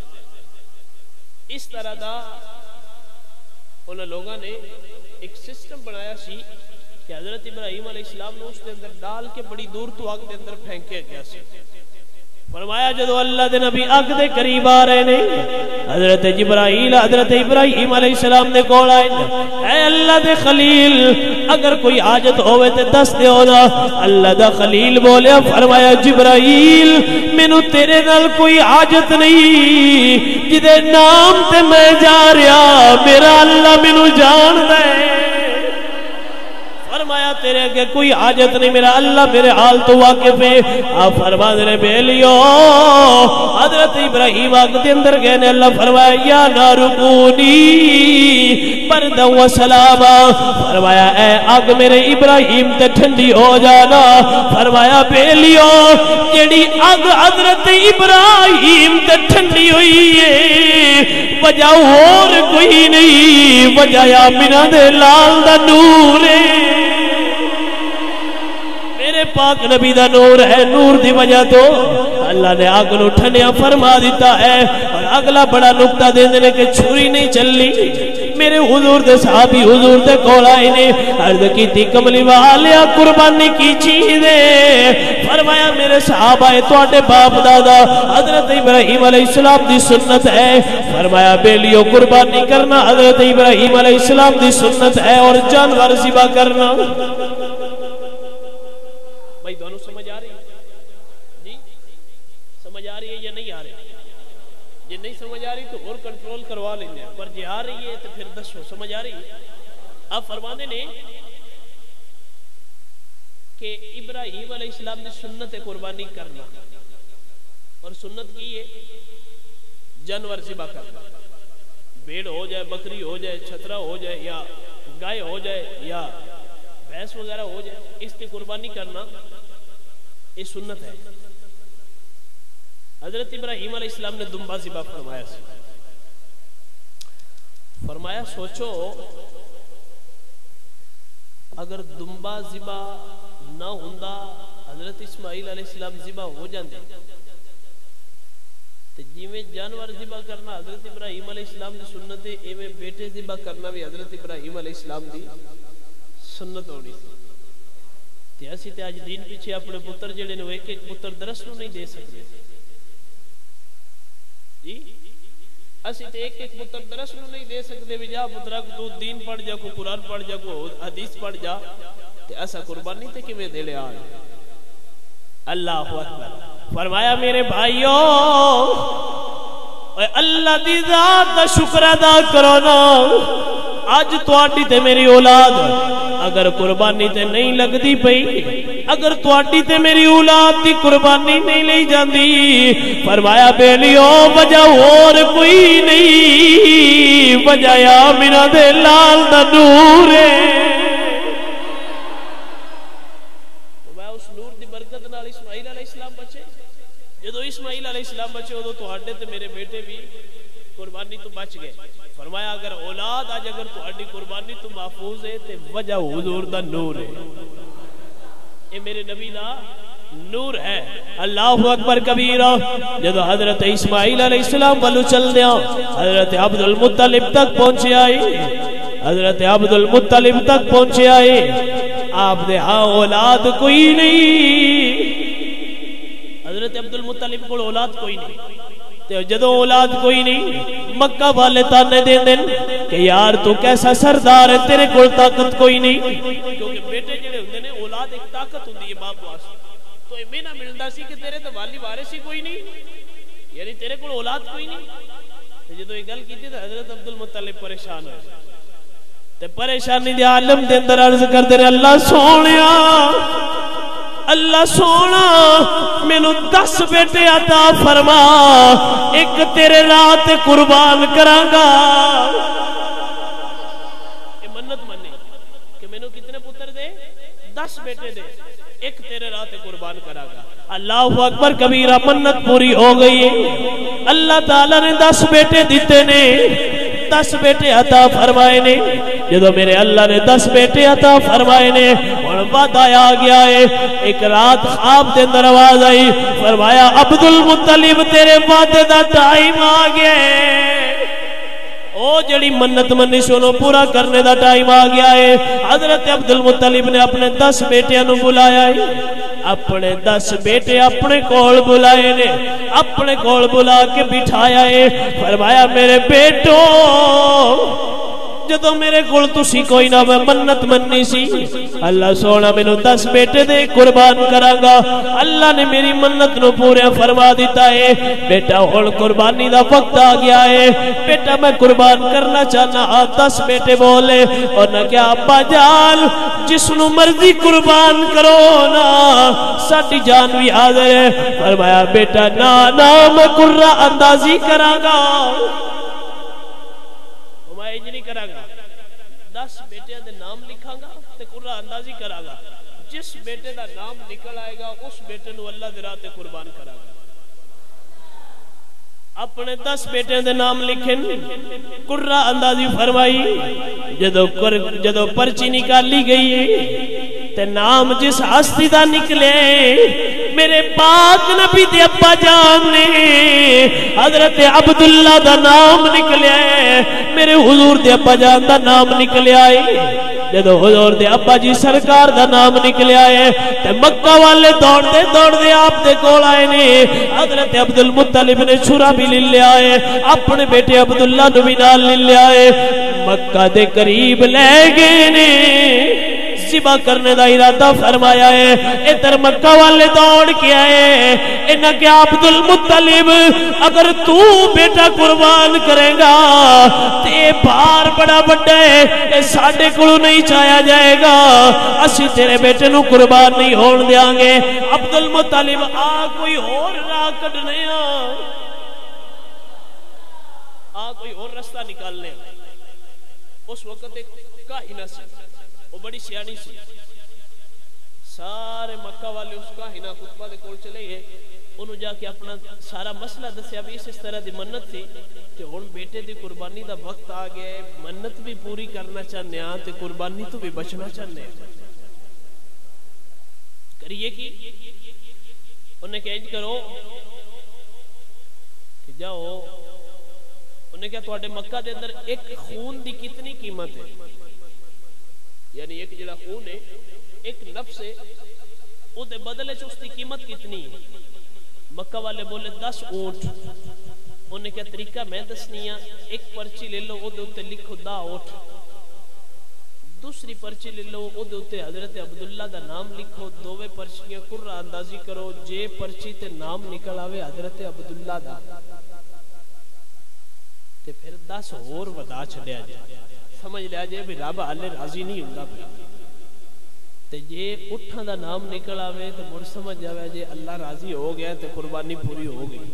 اس طرح دا انہاں لوگاں نے ایک سسٹم بنایا سی کہ حضرت ابراہیم علیہ السلام نے اس دے اندر ڈال کے بڑی دور تو آگ دے اندر پھینکے گیا سی۔ فرمایا جدو اللہ دے نبی آگ دے قریب آ رہے نے، حضرت جبرائیل حضرت ابراہیم علیہ السلام نے کول آئے، اے اللہ دے خلیل اگر کوئی حاجت ہوئے تے دس دے ہونا۔ اللہ دا خلیل بولے، فرمایا جبرائیل مینوں تیرے نال کوئی حاجت نہیں، جدے نام تے میں جا رہا میرا اللہ مینوں جان دے، فرمایا تیرے اگے کوئی حاجت نہیں، میرا اللہ میرے حال تو واقف ہے۔ آپ فرما دے بیلیو حضرت ابراہیم آگ دے اندر گئے نے، اللہ فرمایا یا نار کونی بردا و سلاما، فرمایا اے آگ میرے ابراہیم تے ٹھنڈی ہو جانا۔ فرمایا بیلیو جیڑی آگ حضرت ابراہیم تے ٹھنڈی ہوئی ہے وجہ اور کوئی نہیں، وجہ آمنہ دے لال دا نور ہے، میرے پاک نبی دا نور ہے، نور دی وجہ تو اللہ نے آگ نو ٹھنڈیا فرما دیتا ہے۔ اور اگلا بڑا نقطہ دے دینے کہ چھری نہیں چلی، میرے حضور دے صحابی حضور دے کول آئے نے، عرض کی تھی کملی والیا قربانی کی چیزیں، فرمایا میرے صحابہ تواڈے باپ دادا حضرت ابراہیم علیہ السلام دی سنت ہے، فرمایا بیلیو قربانی کرنا حضرت ابراہیم علیہ السلام دی سنت ہے، اور جانور ذبح کرنا۔ بھائی دونوں سمجھ آ رہی ہے جی؟ سمجھ آ رہی ہے یا نہیں آ رہی؟ جی نہیں سمجھ آ رہی تو اور کنٹرول کروا لیں گے، پر جی آ رہی ہے تو پھر دسو سمجھ آ رہی ہے۔ آپ فرمانے نے کہ ابراہیم علیہ السلام نے سنت قربانی کرنا، اور سنت کی ہے جانور ذبح کرنا، بھیڑ ہو جائے، بکری ہو جائے، چھترا ہو جائے، یا گائے ہو جائے، یا بھینس وغیرہ ہو جائے، اس کی قربانی کرنا یہ سنت ہے۔ حضرت ابراہیم علیہ السلام نے دمبا ذبح فرمایا، فرمایا سوچو اگر دمبا ذبح نہ ہوندا حضرت اسماعیل علیہ السلام ذبح ہو جاندے، تے جویں جانور ذبح کرنا حضرت ابراہیم علیہ السلام دی سنت ہے، ایویں بیٹے ذبح کرنا بھی حضرت ابراہیم علیہ السلام دی سنت ہونی تے اسی تے اج دین پیچھے اپنے پتر جڑے نے ایک ایک پتر درس نو نہیں دے سکتے جی، اسی تے ایک ایک پتر درس نو نہیں دے سکتے بھی جا پترا تو دین پڑھ جا، کو قرآن پڑھ جا، کو حدیث پڑھ جا، تے ایسا قربانی تے کیویں دے لے آج۔ اللہ اکبر۔ فرمایا میرے بھائیو اللہ دی ذات دا شکر ادا کرو نا. اج تواڈی تے میری اولاد اگر قربانی تے نہیں لگدی پئی، اگر تواڈی تے میری اولاد دی قربانی نہیں لئی جاندی، فرمایا بیلیو وجہ اور کوئی نہیں، وجہ آمنہ دے لال دا نور ہے. اس نور دی برکت نال اسماعیل علیہ السلام بچے. جدو اسماعیل علیہ السلام بچے ادو تواڈے تے میرے بیٹے بھی قربانی تو بچ گئے. فرمایا اگر اولاد آج اگر تواڈی قربانی تو محفوظ ہے تے وجہ حضور دا نور ہے. اے میرے نبی دا نور ہے. اللہ اکبر کبیرہ. جدو حضرت اسماعیل علیہ السلام والو چل دیا، حضرت عبد المطلب تک پہنچے آئے، حضرت عبد المطلب تک پہنچے آئے. آپ دے ہاں اولاد کوئی نہیں، حضرت عبد المطلب کو اولاد کوئی نہیں. تے جدو اولاد کوئی نہیں، مکہ والے تانے دے دن کہ یار تو کیسا سردار ہے، تیرے کول طاقت کوئی نہیں. کیونکہ بیٹے جڑے ہوندے نے اولاد ایک طاقت ہوندی ہے باپ واسطے. تو ایویں نہ ملدا سی کہ تیرے تے والی وارث ہی کوئی نہیں، یعنی تیرے کول اولاد کوئی نہیں. تے جدو یہ گل کیتی تے حضرت عبد المطلب پریشان ہوئے. تے پریشانی دے عالم دے اندر عرض کردے نے اللہ سونیا، اللہ سونا مینو 10 بیٹے عطا فرما، ایک تیرے راہ تے قربان کرانگا. یہ منت منی کہ مینو کتنے پتر دے؟ 10 بیٹے دے، ایک تیرے راہ تے قربان کرانگا. اللہ اکبر کبیرہ. منت پوری ہو گئی ہے. اللہ تعالیٰ نے 10 بیٹے دیتے نے، 10 بیٹے عطا فرمائے نے. جدو میرے اللہ نے 10 بیٹے عطا فرمائے نے، اور وعدہ آ گیا ہے. ایک رات خواب دے اندر آواز آئی، فرمایا عبد المطلب تیرے وعدے دا ٹائم آ گیا ہے. او جڑی منت منی سنو پورا کرنے دا ٹائم آ گیا ہے. حضرت عبد المطلب نے اپنے 10 بیٹیاں نو بلایا ہے. اپنے 10 بیٹے اپنے کول بلائے نے، اپنے کول بلا کے بٹھایا ہے. فرمایا میرے بیٹو جدو میرے کول تسی کوئی نہ میں منت مننی سی، اللہ سونا مینوں 10 بیٹے دے قربان کرانگا. اللہ نے میری منت نو پورے فرما دیتا ہے. بیٹا ہن قربانی دا وقت آ گیا ہے، بیٹا میں قربان کرنا چاہنا. 10 بیٹے بولے اور نہ کیا ابا جان جس نو مرضی قربان کرو نا، ساڈی جان بھی حاضر ہے. فرمایا بیٹا نا نا میں قرہ اندازی کرانگا، کرا گا 10 بیٹے دے نام لکھاں گا تے قرہ اندازی کرا گا. جس بیٹے دا نام نکل آئے گا اس بیٹے نو اللہ دے راہ تے قربان کرا گا. اپنے 10 بیٹے دے نام لکھن، قرہ اندازی فرمائی. جدو پرچی نکالی گئی تے نام جس ہستی دا نکلے میرے پاک نبی دے ابا جان نے حضرت عبداللہ دا نام نکلے، میرے حضور دے ابا جان دا نام نکلے آئے. جدو حضور دے ابا جی سرکار دا نام نکلے آئے تے مکہ والے دوڑ دے آپ دے کول آئے نے. حضرت عبد المطلب نے چھرا بھی لے لے آئے، اپنے بیٹے عبداللہ نو بھی نال لے لے آئے. مکہ دے قریب لے گئے نے، ذبح کرنے دا ارادہ فرمایا ہے. ادھر مکہ والے دوڑ کے آئے. انہاں کہ عبد المطلب اگر تو بیٹا قربان کرے گا تے بھار بڑا بڑا ہے، اے ساڈے کولوں نہیں چایا جائے گا، اسی تیرے بیٹے نو قربان نہیں ہون دیاں گے. عبد المطلب آ کوئی اور راہ کڈنے آ کوئی اور رستہ نکالنے. اس وقت ایک کاہنہ سی، وہ بڑی سیانی سی. سارے مکہ والے اس کا ہنا خطبہ دے کول چلے گئے. انہوں جا کے اپنا سارا مسئلہ دسیا بھی اس طرح دی منت تھی کہ ہن بیٹے دی قربانی دا وقت آ گیا ہے، منت بھی پوری کرنا چاہنے ہاں تے قربانی تو بھی بچنا چاہنے ہیں. کریے کی انہیں کہ انج کرو کہ جاؤ. انہیں کہا تواڈے مکہ دے اندر ایک خون دی کتنی قیمت ہے، یعنی ایک جڑا خون ہے، ایک نفس ہے، او دے بدلے چ اس دی قیمت کتنی ہے؟ مکہ والے بولے 10 اونٹ. انہیں کیا طریقہ میں دسنی ہے، ایک پرچی لے لو او دے اوتے لکھو 10 اونٹ، دوسری پرچی لے لو او دے اوتے حضرت عبداللہ دا نام لکھو، دوویں پرچیاں قرہ اندازی کرو، جے پرچی تے نام نکل آوے حضرت عبداللہ دا تے پھر 10 اور ودا چھڈیا جائے، سمجھ لیا جائے بھی رب ہالے راضی نہیں ہوندا پیا، تے جے اٹھاں دا نام نکل آوے تے مڑ سمجھ جاوے جے اللہ راضی ہو گیا تے قربانی پوری ہو گئی،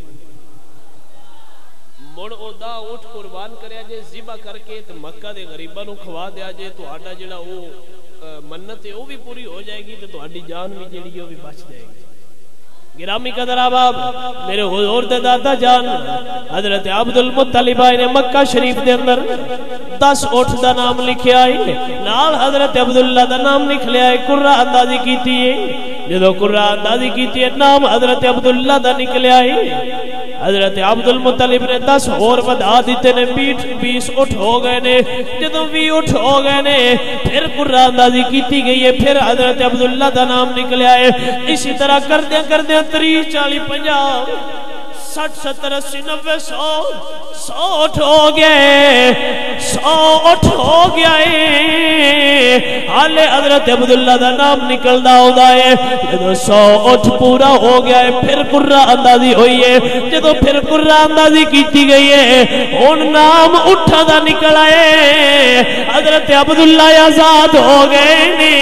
مڑ او دا اٹھ قربان کریا جے ذبح کر کے تے مکہ دے غریباں نوں کھوا دیا جے، تہاڈا جڑا او منت ہے وہ بھی پوری ہو جائے گی تے تہاڈی جان بھی جڑی ہے وہ بھی بچ جائے گی۔ گرامی قدر احباب، میرے حضور دے دادا جان حضرت عبد المطلب نے مکہ شریف دے اندر 10 اٹھ دا نام لکھیا ہے، نال حضرت عبداللہ دا نام لکھ لیا ہے، قرہ اندازی کیتی ہے، جدو قرہ اندازی کیتی ہے نام حضرت عبداللہ دا نکلیا ہے۔ حضرت عبد المطلب نے 10 اور ودا دیتے نے، 20 اٹھ ہو گئے نے، جدو 20 اٹھ ہو گئے نے پھر قرہ اندازی کیتی گئی ہے، پھر حضرت عبداللہ دا نام نکلیا ہے۔ اسی طرح کردیاں 30 40 50 60 70 80 90 100 اٹھ ہو گئے، 100 اٹھ ہو گیا ہے، حالے حضرت عبداللہ دا نام نکلدا ہوندا ہے۔ جدو 100 اٹھ پورا ہو گیا ہے پھر قرہ اندازی ہوئی ہے، جدو پھر قرہ اندازی کیتی گئی ہے ہن نام اٹھا دا نکل آئے، حضرت عبداللہ آزاد ہو گئے نے۔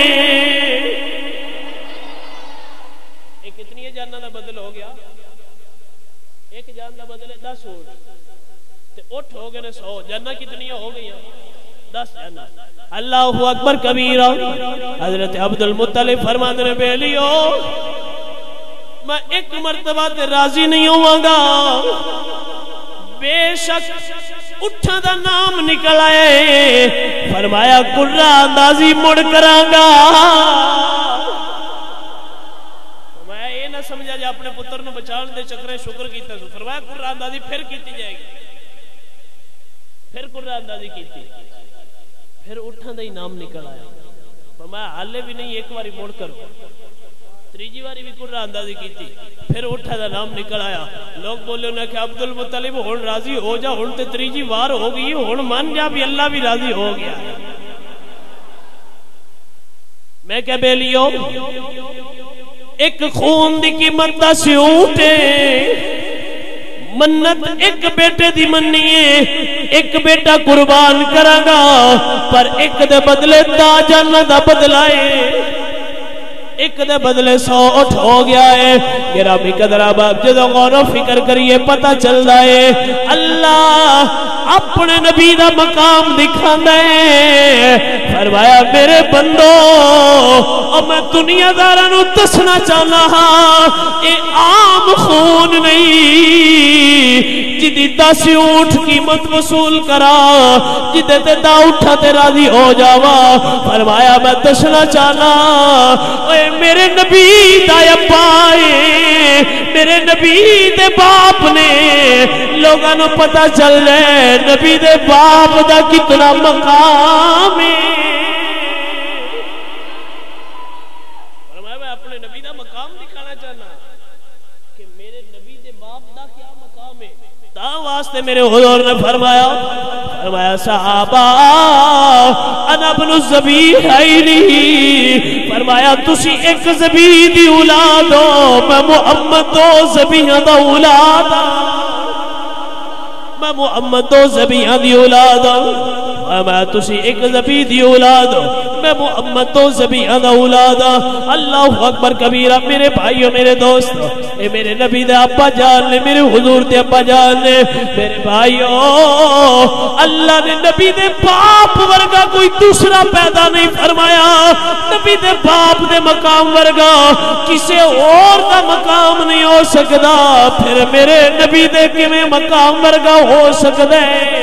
ایک کتنی جاناں دا بدل ہو گیا؟ ایک جان دا بدل 10 اٹھ تے اٹھ ہو گئے نے 100، جاناں کتنی ہو گئی 10 جاناں۔ اللہ اکبر کبیرہ۔ حضرت عبد المطلب فرماتے نے بیلیو میں ایک مرتبہ تے راضی نہیں ہوں گا، بے شک اٹھا دا نام نکل آئے، فرمایا قرہ اندازی مڑ کرانگا۔ فرمایا یہ نہ سمجھا جا اپنے پتر نو بچان دے چکرے شکر کیتا سو، فرمایا قرہ اندازی پھر کیتی جائے گی، پھر قرہ اندازی کیتی، پھر اٹھاں دا ہی نام نکل آیا، فرمایا حالے بھی نہیں ایک باری موڑ کر، تریجی باری بھی قرہ اندازی کیتی، پھر اٹھا دا نام نکل آیا۔ لوگ بولے انہیں کہ عبد المطلب ہون راضی ہو جا، ہون تے تریجی بار ہو گئی، ہون مان جا بھی اللہ بھی راضی ہو گیا۔ میں کہ بیلیو ایک خون دی قیمت دا سیوٹے، منت ایک بیٹے دی منیے، ایک بیٹا قربان کرانگا، پر ایک دے بدلے تا جنہ دا بدلائے، ایک دے بدلے 100 اٹھ ہو گیا ہے۔ گرامی قدر احباب، جدو غور و فکر کریے پتہ چل دائے اللہ اپنے نبی دا مقام دکھا دے، فرمایا میرے بندو اور میں دنیا دارانو دسنا چاہنا ہاں اے عام خون نہیں جدی 10 اونٹ قیمت وصول کرا، جدے تے دا اٹھا تے راضی ہو جاوا، فرمایا میں دسنا چاہنا اے میرے نبی دا ابائے، میرے نبی دے باپ نے، لوگاں نو پتہ چل رہے نبی دے باپ دا کتنا مقام ہے۔ فرمایا میں اپنے نبی دا مقام دکھانا چاہنا کہ میرے نبی دے باپ دا کیا مقام ہے۔ تا واسطے میرے حضور نے فرمایا صحابہ انا ابن الزبیحینی، فرمایا تسی ایک زبی دی اولاد ہو، میں محمد 2 زبیحاں دا اولاد ہوں، میں محمد 2 زبیحاں دی اولاد ہوں، میں تسی ایک زبی دی اولاد ہو، میں محمد 2 زبیحاں دا اولاد ہوں۔ اللہ اکبر کبیرہ۔ میرے بھائیو میرے دوستو، اے میرے نبی دے ابا جان نے، میرے حضور دے ابا جان نے، میرے بھائیو اللہ نے نبی دے باپ ورگا کوئی دوسرا پیدا نہیں فرمایا، نبی دے باپ دے مقام ورگا کسے اور دا مقام نہیں ہو سکدا، پھر میرے نبی دے کیویں مقام ورگا ہو سکدا ہے؟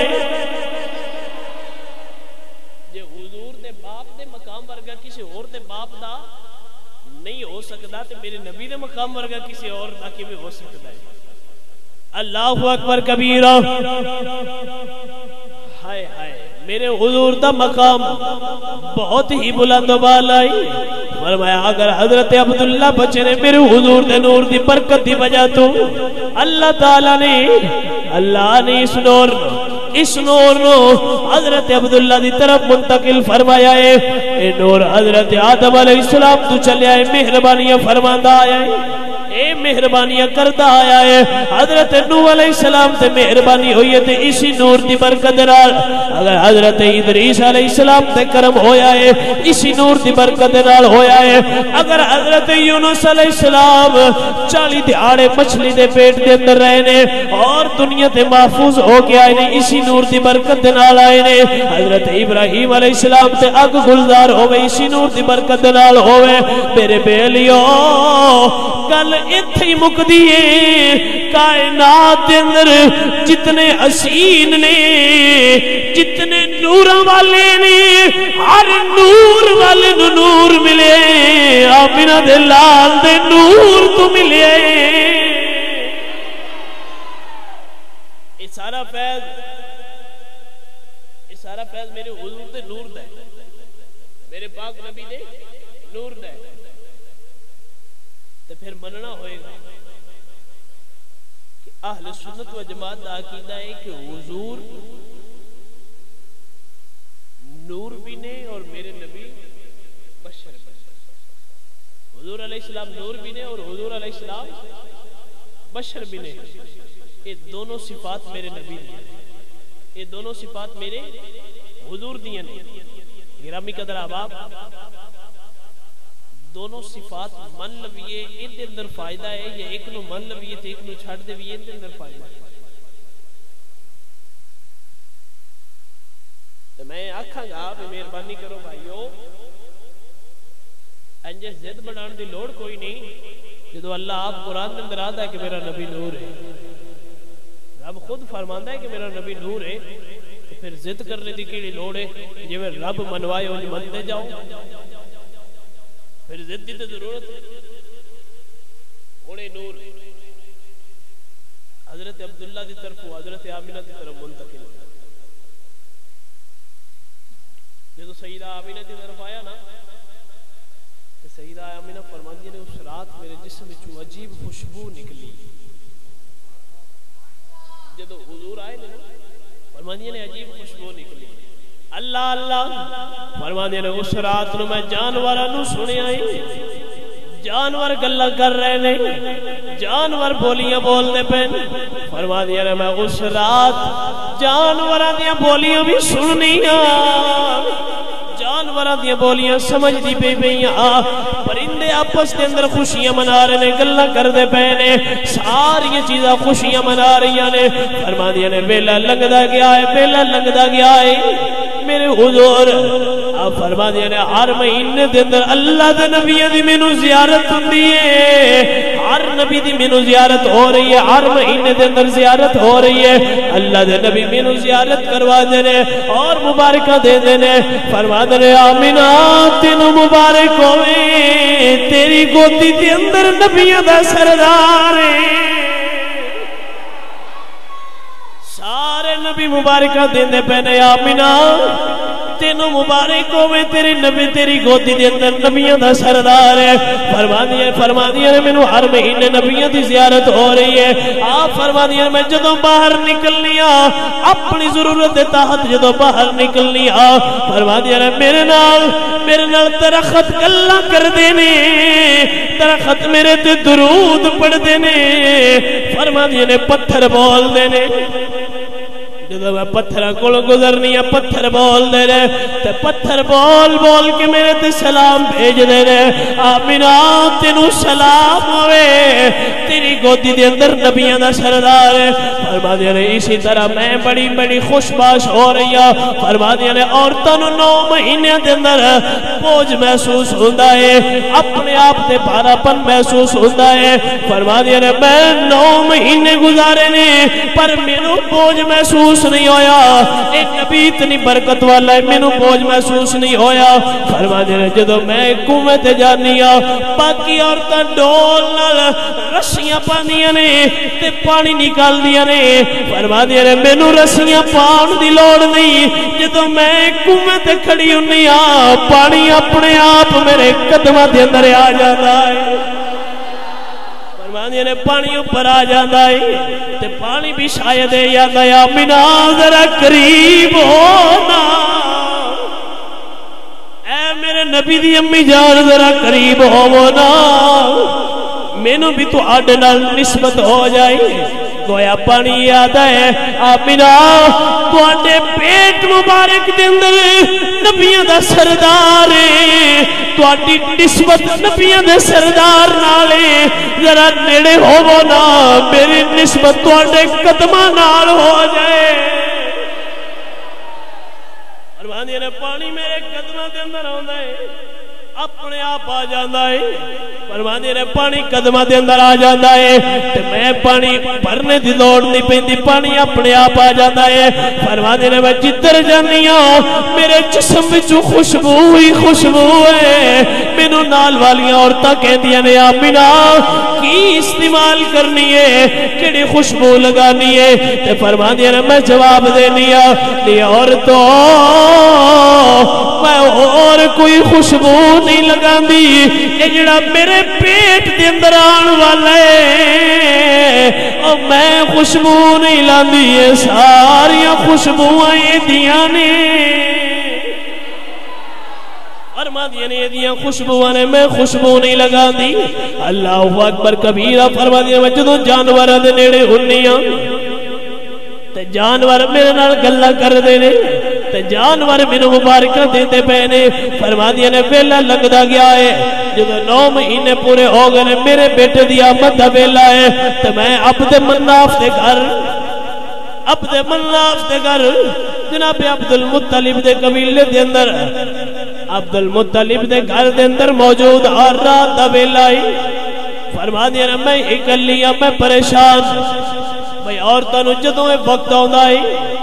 جے حضور دے باپ دے مقام ورگا کسے اور دے باپ دا نہیں ہو سکدا تے میرے نبی دے مقام ورگا کسی اور دا کیویں ہو سکدا ہے؟ اللہ اکبر کبیرہ۔ ہائے ہائے، میرے حضور دا مقام بہت ہی بلند و بالا ہے۔ فرمایا اگر حضرت عبداللہ بچے نے میرے حضور دے نور دی برکت دی وجہ تو اللہ تعالیٰ نے اس نور نو حضرت عبداللہ دی طرف منتقل فرمایا ہے۔ اے نور حضرت آدم علیہ السلام تو چلے آئے، مہربانیاں فرماندہ آیا ہے۔ اے مہربانیاں کرتا آیا ہے حضرت نوح علیہ السلام تے مہربانی ہوئی ہے تے اسی نور دی برکت نال اگر حضرت ادریس علیہ السلام تے کرم ہویا ہے اسی نور دی برکت نال ہویا ہے اگر حضرت یونس علیہ السلام 40 دہاڑے مچھلی دے پیٹ دے اندر رہے نے اور دنیا تے محفوظ ہو کے آئے نے اسی نور دی برکت نال آئے نے حضرت ابراہیم علیہ السلام تے اگ گلزار ہوئے اسی نور دی برکت نال ہوئے میرے بیلیو گل اتھے ہی مک دیئے کائنات دے اندر جتنے حسین نے جتنے نور والے نے ہر نور والے نو نور ملے آمینہ دے لال دے نور تو ملے یہ سارا فیض میرے حضور دے نور دے میرے پاک نبی دے نور دے تو پھر مننا ہوئے گا کہ اہل سنت و جماعت دا عقیدہ ہے کہ حضور نور بھی نے اور میرے نبی بشر بھی حضور علیہ السلام نور بھی نے اور حضور علیہ السلام بشر بھی نے یہ دونوں صفات میرے نبی دیا یہ دونوں صفات میرے حضور دیا نے گرامی قدر احباب دونوں صفات من لویے ان دے اندر فائدہ ہے یا ایک نو من لویے تے ایک نو چھڑ دے بھی ان دے اندر فائدہ ہے تو میں آکھاں گا بھی مہربانی کرو بھائیو انجے زد بنان دی لوڑ کوئی نہیں جدو اللہ آپ قرآن دے اندر آتا ہے کہ میرا نبی نور ہے رب خود فرماندہ ہے کہ میرا نبی نور ہے تو پھر زد کرنے دی کیڑی لوڑ ہے جی میں رب منوائے انہیں من دے جاؤں پھر زد دی تے ضرورت اوڑے نور حضرت عبداللہ دی طرف حضرت آمینہ دی طرف منتقل جدو سیدہ آمینہ دی طرف آیا نا تو سیدہ آمینہ فرماندی نے اس رات میرے جسم میں عجیب خوشبو نکلی جدو حضور آئے نا فرماندی نے عجیب خوشبو نکلی اللہ اللہ فرماندی نے اس رات نو میں جانورہ نو سنے آئی جانور گلہ کر رہے نہیں جانور بولیاں بولنے پہ فرماندی نے میں اس رات جانورہ دیا بولیاں بھی سننی جانورہ دیا بولیاں سمجھ دی پہ پہیاں پرندے آپس کے اندر خوشیاں منا رہے نے گلہ کر دے پہنے ساری چیزاں خوشیاں منا رہی نے فرما دیا نے بیلا لنگدہ گیا ہے بیلا لنگدہ گیا ہے میرے حضور آپ فرما دیا نے ہر مہینے دے اندر اللہ دے نبی دی مینوں زیارت ہوندی ہے ہر نبی دی مینوں زیارت ہو رہی ہے ہر مہینے دے اندر زیارت ہو رہی ہے اللہ دے نبی مینوں زیارت کروا دینے اور مبارکہ دے دینے فرما دینے آمینہ تینوں مبارک ہوئے تیری گودی دے اندر نبیوں دا سردار ہے سارے نبی مبارکہ دیندے پہنے آمینہ تینوں مبارک ہوئے تیری نبی تیری گودی دے اندر نبیوں دا سردار ہے فرما دیا نے مینوں ہر مہینے نبیوں دی زیارت ہو رہی ہے آپ فرما دیا میں جدوں باہر نکلنی اپنی ضرورت تحت جدوں باہر نکلنی فرما دیا نے میرے نال درخت گلاں کر دینے درخت میرے تے درود پڑھ دینے فرما دیا نے پتھر بول دینے جدو میں پتھر کول گزرنی ہے پتھر بول دے رہے تے پتھر بول بول کے میرے تے سلام بھیج دے رہے آمینہ تینوں سلام ہوئے تیری گودی دے اندر نبیوں دا سردار ہے فرما دیا نے اسی طرح میں بڑی بڑی خوش باش ہو رہی ہوں فرما دیا نے عورتوں 9 مہینے دے اندر بوجھ محسوس ہوتا ہے اپنے آپ تے بھارا پن محسوس ہوتا ہے فرما دیا نے میں 9 مہینے گزارے نے پر میرے بوجھ محسوس نہیں ہویا ایک نبی اتنی برکت والا ہے مینوں بوجھ محسوس نہیں ہویا فرما دے جدو میں کنویں تے جانی باقی عورتاں ڈول نال رسیاں پاندیاں نے تے پانی نکال دیاں نے فرما دے مینوں رسیاں پاؤن دی لوڑ نہیں جدو میں کنویں تے کھڑی ہونی پانی اپنے آپ میرے قدماں دے اندر آ جاتا ہے نے پانی اوپر آ جاتا ہے تے پانی بھی شاید ہے یا دیا آمینہ ذرا قریب ہونا اے میرے نبی دی امی جان ذرا قریب ہونا मैनू भी तो आडे नाल निस्बत हो जाए। गोया पानी याद है आमिना तुहाडे पेट मुबारक दे अंदर नबियां दा सरदार है, तुहाडी निस्बत नबियां दे सरदार नाल है। जरा नेड़े होवो ना, मेरी निस्बत तुहाडे कदमां नाल हो जाए। फरमांदे ने पानी मेरे कदमां दे अंदर आउंदा है, अपने आप आ जाता है। फरमांदे ने पानी कदमां दे अंदर आ जाता है ते मैं पानी भरने की लोड़ नहीं पैंदी, पानी अपने आप आ जाता है। फरमांदे ने मैं जिधर जानी हूं मेरे जिस्म विचों खुशबू ही खुशबू है। मैनू नाल वालियां औरतां कहंदियां ने आमिना की इस्तेमाल करनी है, केड़ी खुशबू लगानी है? ते फरमांदे ने मैं जवाब देनी है औरतों मैं और कोई खुशबू नहीं लगांदी, ये जड़ा मेरे पेट के अंदर आने वाला है और मैं खुशबू नहीं लांदी, ये सारियां खुशबुआं एदियां ने। फरमादियां ने एदियां खुशबुआं ने, मैं खुशबू नहीं लगांदी। अल्लाहु अकबर कबीरा। फरमादियां मैं जदों जानवरां दे नेड़े हुन्नी आ ते जानवर मेरे नाल गल्लां करदे ने ते जानवर मैनू मुबारकां देंदे पे ने। फरमादियां ने वेला लगदा गया है, जदों 9 महीने पूरे हो गए ने मेरे बेटे दी आमद दा वेला है ते मैं अब्द मन्नाफ दे घर जनाब अब्दुल मुत्तलिब दे कबीले दे अंदर अब्दुल मुत्तलिब दे घर दे अंदर मौजूद हर रात दा वेला है। फरमादियां ने मैं इकल्ली आ, मैं परेशान भाई औरतां नूं जदों ये वक्त आउंदा है,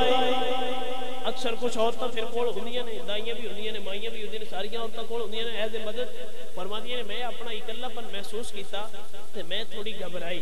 अक्सर कुछ औरतां फिर कोल हुंदियां ने, दाइयां भी हुंदियां ने, माइयां भी हुंदियां ने, सारियां औरतां कोल हुंदियां ने एज ए मदद। फरमादियां ने मैं अपना इकल्लापन महसूस कीता ते मैं थोड़ी घबराई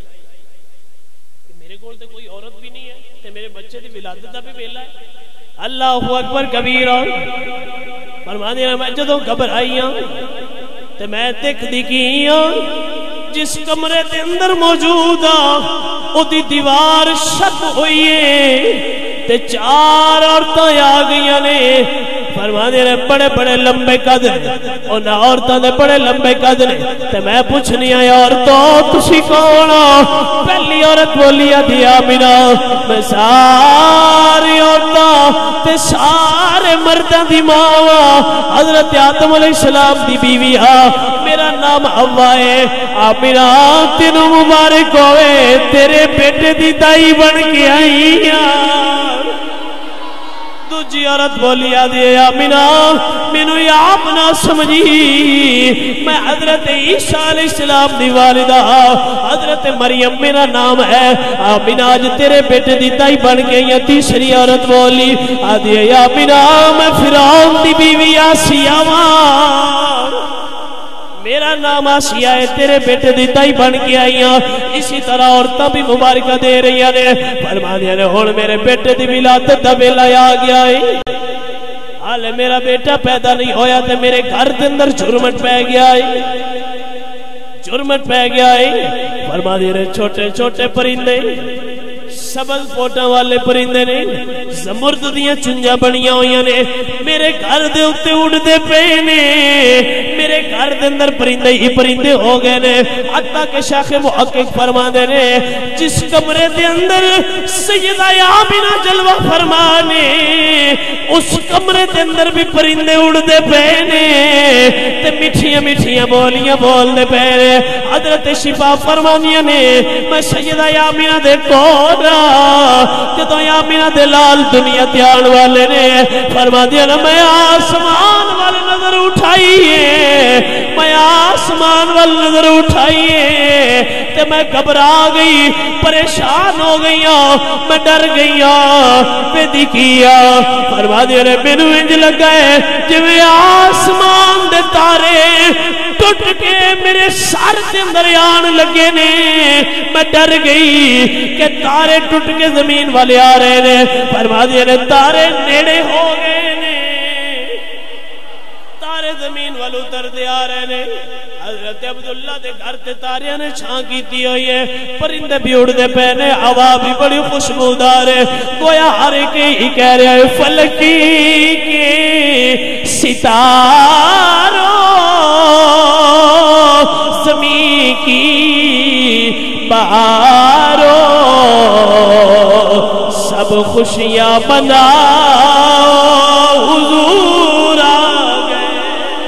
कि मेरे कोल ते कोई औरत भी नहीं है ते मेरे बच्चे दी विलादत दा भी वेला है। अल्लाहु अकबर कबीरा। फरमादियां ने मैं जदों घबराई हां ते मैं देखदी की हां जिस कमरे दे अंदर मौजूद आ ओदी दीवार शक हुई है ते 4 औरतां आ गई ने। फरमांदे ने बड़े बड़े लंबे कद उन औरतां दे बड़े लंबे कद ने ते मैं पूछनी आ औरतों तुसी कौन हो? पहली औरत बोली आदि आमिना मैं सारी औरतां ते सारे मर्दां दी मां वा, हजरत आदम अलैहिस्सलाम दी बीवी आ, मेरा नाम हव्वा है। आमिना तेनू मुबारक होवे तेरे बेटे दी दाई बन के आई यार। दूजी औरत बोली आदि आमिना मैनू आप ना समझी, मैं हजरत ईसा अलैहिस्सलाम दी वालिदा हजरत मरियम मेरा नाम है। आमिना आज तेरे बेटे दी दाई बन के आई। तीसरी औरत बोली आदि आमिना मैं फिरौन दी बीवी आसिया वां, मेरा नाम आसिया है, तेरे बेटे दी दाई बन के आई हां। इसी तरह औरतां भी मुबारका दे रही ने। फरमादियां ने हुण मेरे बेटे दी विलादत दा वेला आ गया है, हाले मेरा बेटा पैदा नहीं होया ते मेरे घर दे अंदर झुरमट पै गया है, झुरमट पै गया है। फरमादियां ने छोटे छोटे परिंदे सबल पोटां वाले परिंदे ने, ज़मुर्द दियां चुंजां बनियां होईयां ने, मेरे घर दे उत्ते उड़दे पे ने। मेरे घर दे अंदर परिंदे ही परिंदे हो गए ने। हत्ता के शाख मुहक्किक फरमांदे ने जिस कमरे दे अंदर सैयदा आमिना जलवा फरमाने उस कमरे दे अंदर भी परिंदे उड़दे पे ने ते मिठियां मिठियां बोलियां बोलदे पे ने। हजरत शिफा फरमानियां ने मैं सैयदा आमिना दे कोल जदों आमिना दे लाल दुनिया ते आने वाले ने। फरमादियां ने मैं आसमान वाल नजर उठाई, मैं आसमान वाल नजर उठाई ते मैं घबरा गई, परेशान हो गई, मैं डर गई। बेदी किया फरमादियां ने मैनू इंज लगा है जिवें आसमान दे तारे टुट के मेरे सर के अंदर आन लगे ने। मैं डर गई कि तारे टूट के जमीन वाले आ रहे ने। फरमादियां ने तारे नेड़े हो गए ने, तारे जमीन वाल उतरते आ रहे ने। हजरत अब्दुल्ला दे घर ते तारियां ने छां कीती हुई है, परिंदे भी उड़दे पे ने, हवा भी बड़ी खुशबूदार है। गोया हर एक ही कह रहा है फलकी के सितारों زمین کی بہارو سب خوشیاں مناؤ حضور آ گئے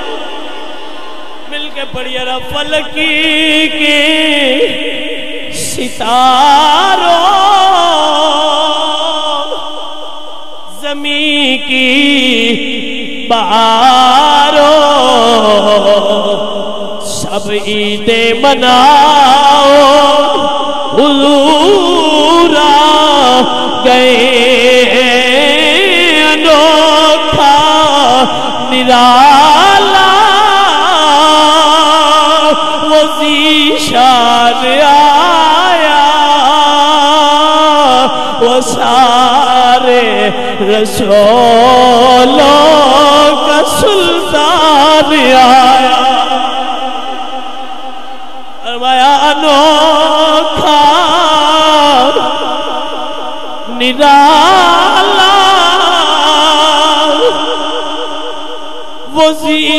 مل کے پڑھیے را فلکی کے ستاروں زمین کی بہاروں سب عیدیں مناؤ حضور آ گئے انوکھا نرالا وہ ذیشان آیا وہ سارے رسولوں کا سلطان آیا فرمایا انوکھا نرالا وہ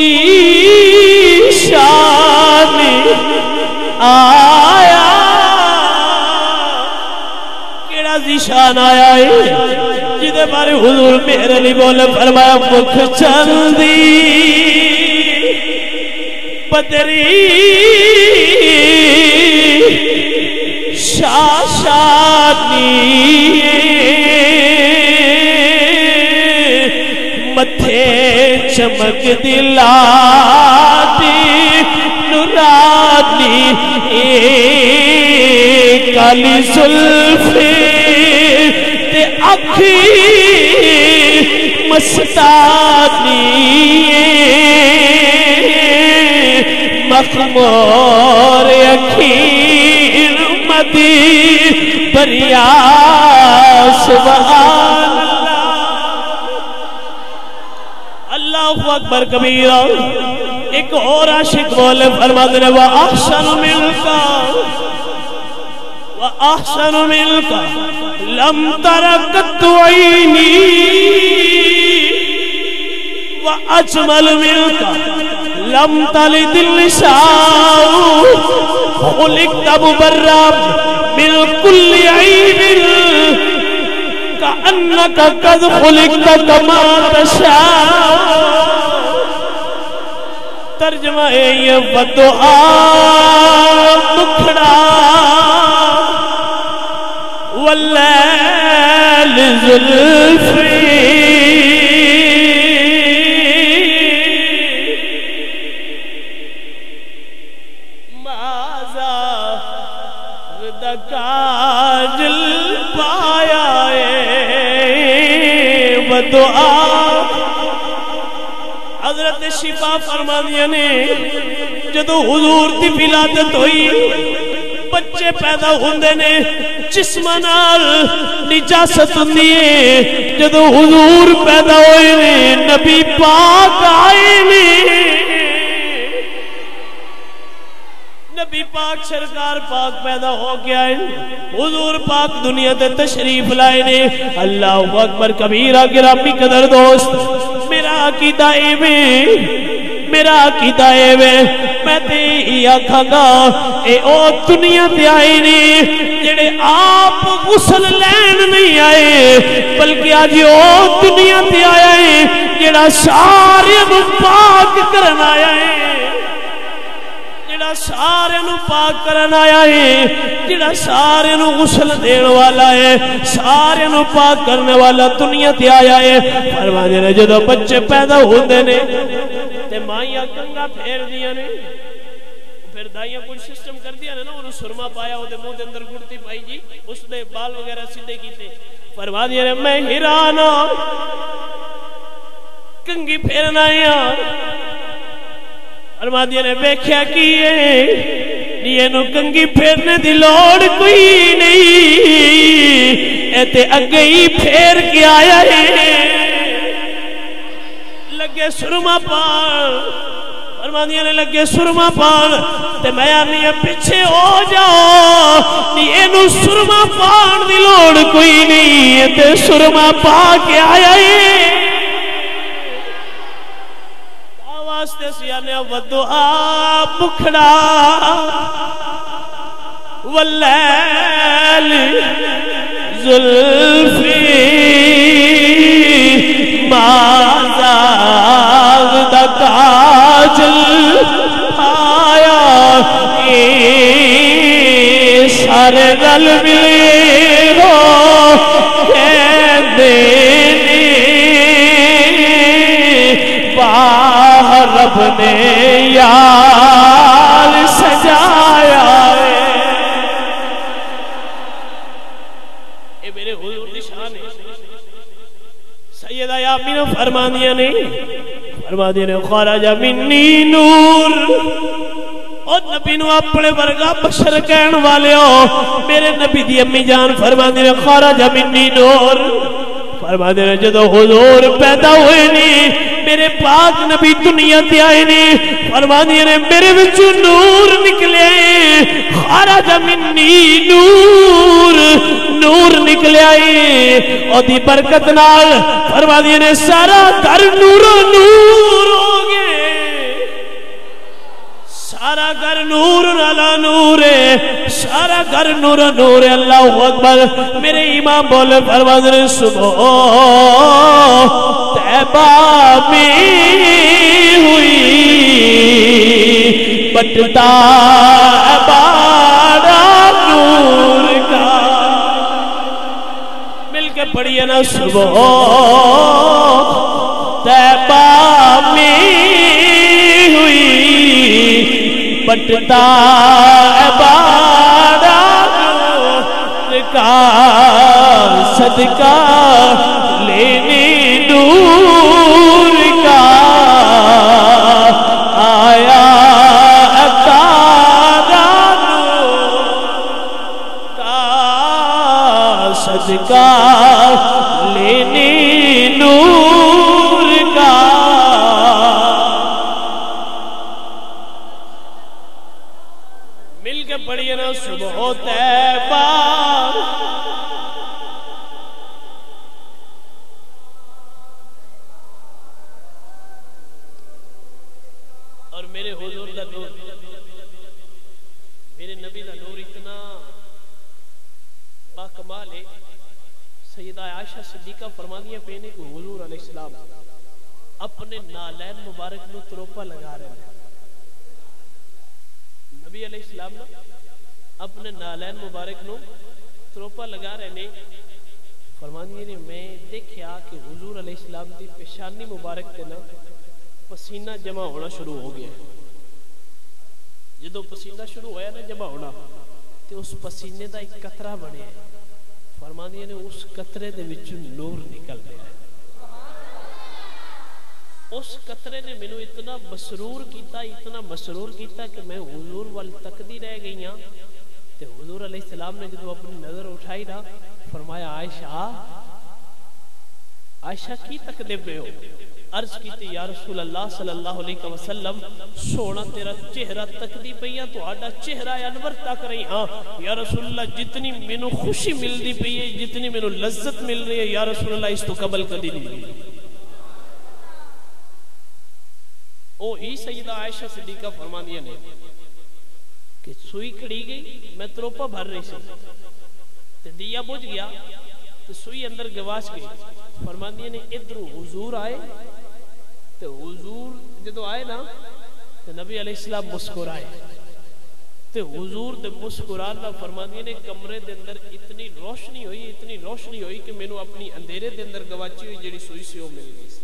ذیشان آیا کیڑا ذیشان آیا ہے جدے بارے حضور میرے علی بولے فرمایا مکھ چندی بدری شاشانی متھے چمک دلاتی نورانی کالی زلفی تے اکھی مستانی مخمور اکھیر مدی بریا سبحان اللہ اکبر کبیرہ ایک اور عاشق بولے فرما دے وَأَحْسَنُ مِنْكَ وَأَحْسَنُ مِنْكَ لَمْ تَرَ قَطُّ عَيْنِي وَأَجْمَلُ مِنْكَ لَمْ تَلِدِ النِّسَاءُ خُلِقْتَ مُبَرًّا مِنْ كُلِّ عَيْبٍ كَأَنَّكَ قَدْ خُلِقْتَ كَمَا تَشَاءُ ترجمہ ہے یہ ودعا مکھڑا واللیل زلفی مازا ردکاجل پایا ودعا حضرت شفا فرما دیا نے جدو حضور دی ولادت ہوئی بچے پیدا ہوندے نے جسمانال نجاست ہوندی ہے جدو حضور پیدا ہوئے نے نبی پاک آئے نے نبی پاک سرکار پاک پیدا ہو گیا ہے حضور پاک دنیا تے تشریف لائے نے اللہ اکبر کبیرہ گرامی قدر دوست میرا عقیدہ اے میں تے ہی آکھاں گا اے او دنیا تے آئے نہیں جڑے آپ غسل لین نہیں آئے بلکہ آج او دنیا تے آیا ہے جڑا سارے نو پاک کرن آیا ہے جڑا سارے نو پاک کرن آیا ہے جڑا سارے نو غسل دین والا ہے سارے نو پاک کرنے والا دنیا تے آیا ہے فرمانے نے جدو بچے پیدا ہوندے نے تے مائیاں کنگا پھیر دیا نے پھر دائیاں کچھ سسٹم کر دیا نے نا انہوں سرما پایا ہو دے منہ دے اندر گڑتی پائی جی اس نے بال وغیرہ سیدھے کیتے فرما دیا نے میں ہیرانا کنگی پھیرنا آیا فرما دیا نے بیکھیا کیے یہ نو کنگی پھیرنے دی لوڑ کوئی نہیں اے تے اگے ہی پھیر کے آیا ہے لگے سرما پان فرمانیاں نے لگے سرما پان تے میں آنی ہے پیچھے ہو جاؤ یہ نو سرما پان دی لوڑ کوئی نہیں تے سرما پا کے آیا ہے واسطے سیانے ودعا بکھڑا واللیل زلفی مازاغ دا کاجل آیا سارے رل ملے ہو دینے باہر رب نے یار سجایا ہے. اے میرے حضور دی شان ہے. سیدہ یامین فرما دیا نے خارج منی نور. اور نبی نو اپنے ورگا بشر کہن والے ہو. میرے نبی دی امی جان فرما دینے خارج منی نور. فرما دینے جدو حضور پیدا ہوئے نہیں میرے پاک نبی دنیا تے آئے نہیں. فرما دینے میرے وچو نور نکلے خارج منی نور. نور نکلے آئے اور دی برکت نال فرما دینے سارا گھر نور نور ہو گئے. سارا گھر نور نالا نور ہے. سارا گھر نور نور ہے. اللہ اکبر. میرے امام بولے فرما دینے صبح طیبہ میں ہوئی بٹتا بارا نور کا. مل کے پڑھیے نا صبح طیبہ میں ہوئی بٹتا بارا نور کا. صدقہ لینے نور کا آیا تارا نور کا. صدقہ لینے نور کا. مل کے پڑھیے نا صبح طیبہ اور میرے حضور دا نور میرے نبی دا نور اتنا با کمال ہے. سیدہ عائشہ صدیقہ فرما دیا پہنے کہ حضور علیہ السلام اپنے نالین مبارک نو تروپا لگا رہے ہیں. نبی علیہ السلام نا اپنے نالین مبارک نو تروپا لگا رہے ہیں. فرمانی نے میں دیکھیا کہ حضور علیہ السلام دی پیشانی مبارک تے نا پسینہ جمع ہونا شروع ہو گیا. جدو پسینہ شروع ہویا نا جمع ہونا تے اس پسینے دا ایک قطرہ بنے ہے. فرمانی نے اس قطرے دے وچ نور نکل رہا ہے. اس قطرے نے مینوں اتنا مسرور کیتا کہ میں حضور وال تکدی رہ گئی ہاں. تے حضور علیہ السلام نے جدو اپنی نظر اٹھائی نا فرمایا عائشہ کی تکدے پہ ہو. عرض کیتی یا رسول اللہ صلی اللہ علیہ وسلم سونا تیرا چہرہ تکدی پئی تو آڈا چہرہ انور تک رہی. ہاں یا رسول اللہ جتنی مینوں خوشی مل دی پئی ہے جتنی مینوں لذت مل رہی ہے یا رسول اللہ اس تو قبل کدی نہیں ملی. او ہی سیدہ عائشہ صدیقہ فرمانیہ نے کہ سوئی کھڑی گئی میں تروپا بھر رہی سی تے دیا بجھ گیا تو سوئی اندر گواش گئی. فرمانیہ نے ادھر حضور آئے تے حضور جدو آئے نا تے نبی علیہ السلام مسکرائے تے حضور دے مسکرانا فرمانیہ نے کمرے دے اندر اتنی روشنی ہوئی کہ میں نے اپنی اندھیرے دے اندر گواچی ہوئی جڑی سوئی سے وہ مل گئی.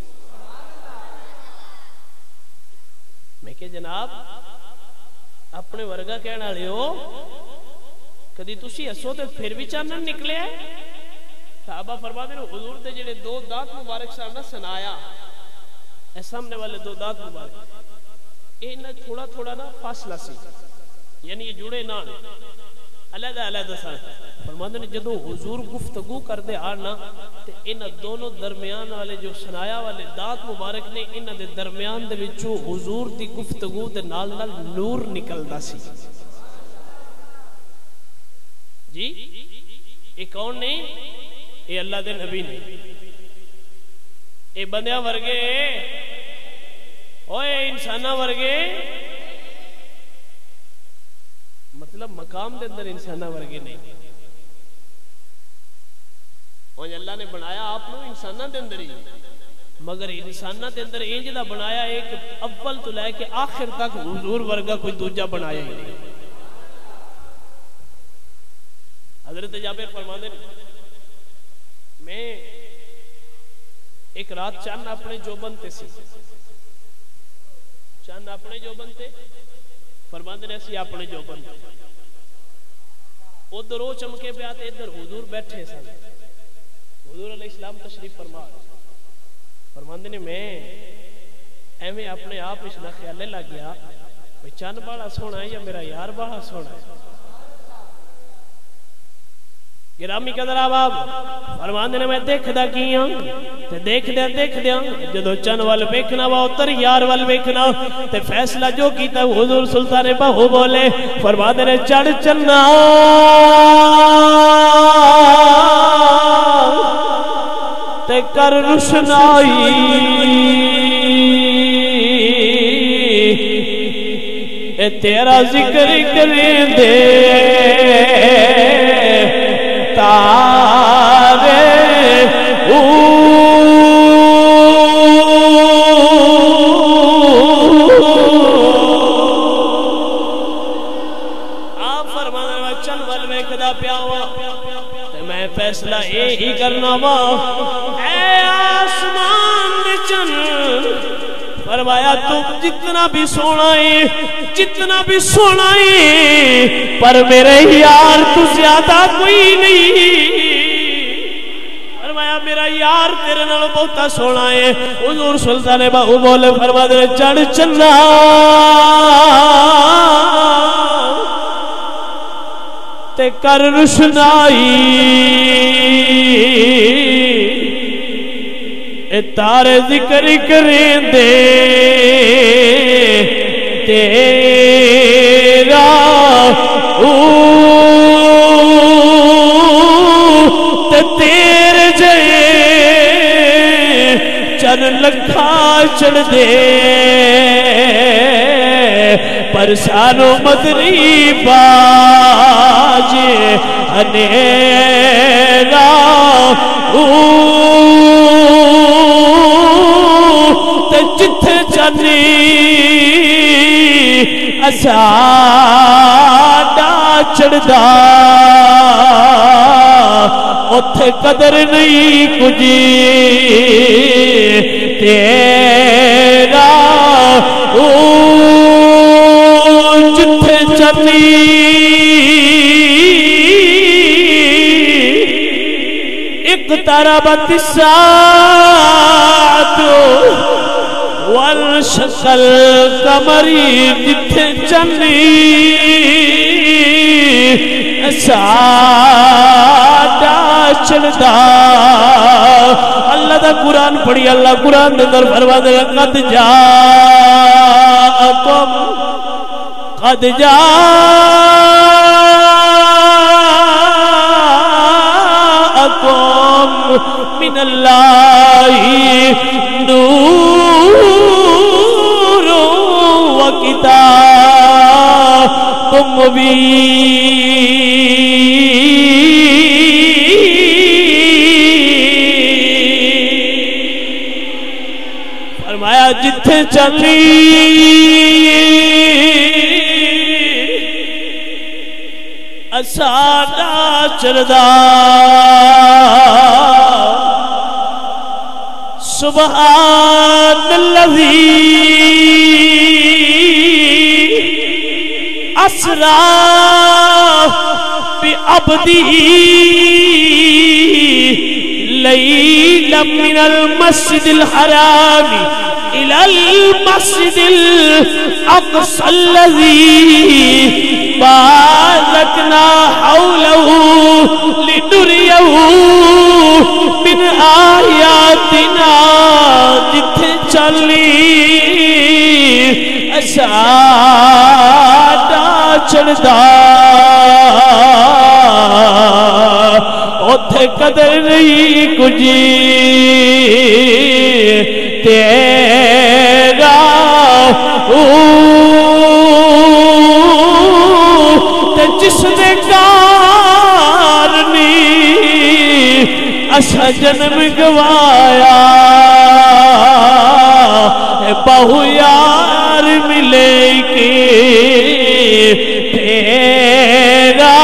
میں کہ جناب اپنے ورگا کہنا لے ہو کدی تسی ہسو تے پھر بھی چانن نکلے ہے. صحابہ فرما دے حضور دے جڑے دو دانت مبارک سامنے سنایا اے سامنے والے دو دانت مبارک اے نہ تھوڑا تھوڑا نا فاصلہ سی یعنی یہ جڑے نہ علیحدہ سان. فرما دے جدو حضور گفتگو کر دے آنا تے ان دونوں درمیان والے جو سنایا والے دانت مبارک نے ان دے درمیان دے وچوں حضور دی گفتگو دے نال نال نور نکلدا سی. جی یہ کون نہیں یہ اللہ دے نبی نے. یہ بندیاں ورگے اوے انسانہ ورگے مطلب مقام دے اندر انسانہ ورگے نہیں. اور اللہ نے بنایا آپ نو انسانہ دے اندر ہی، مگر انسانہ دے اندر انج دا بنایا ایک اول تو لے کے آخر تک حضور ورگا کوئی دوجہ بنایا ہی نہیں. حضرت جابر فرماتے ہیں میں ایک رات چاند اپنے جوبن تے سی، چاند اپنے جوبن تے فرماتے ہیں سی اپنے جوبن تے ادھر وہ چمکے پہ آتے ادھر حضور بیٹھے سن. حضور علیہ السلام تشریف فرماندے نے میں ایویں اپنے آپ اس نہ خیالے لگ گیا چند بڑا سونا ہے یا میرا یار بڑا سونا ہے. گرامی قدر آباب فرماندے نے میں دیکھ دا کیاں تے دیکھ دیا جدو چند وال بیکھنا وا اتر یار وال بیکھنا تے فیصلہ جو کیتا حضور سلطان بہو بولے فرماندے نے چڑھ چنا تے کر روشنائی اے تیرا ذکر کریں دے تارے آپ فرمانے میں چل ول ویکھدا پیا وا تے میں فیصلہ یہی کرنا وا اے آسمان دے چن فرمایا تو جتنا بھی سونا ہے پر میرے یار تو زیادہ کوئی نہیں. فرمایا میرا یار تیرے نال بہتا سونا ہے. حضور سلطان بہو بولے فرمایا چڑھ چنا تے کر روشنائی اے تارے ذکر کریں دے تیرا تے تیرے جے چن لکھا چڑھ دے پر سانو مدنی باجے انیرا تے جتھے چنی اساڈا چڑھدا اتھے قدر نہیں کجی تیرا جتھے چنی اقتربت الساعة والشق القمر جتھے چنی ساڈا چڑھدا. اللہ دا قرآن پڑھی اللہ قرآن دے اندر فرماتا ہے قد جاءکم من اللہ نور و کتاب مبین. فرمایا جتھے چلی اساڈا چڑھدا سبحان الذی اسرا بعبده لیلا من المسجد الحرام الى المسجد الاقصى الذي باركنا حوله لنريه من آیاتنا. جتھے چلی اساڈا چڑھدا اتھے قدر نہیں کجی تیرا تے جس دے کارنی اسا جنم گوایا بہو یار ملے کی تیرا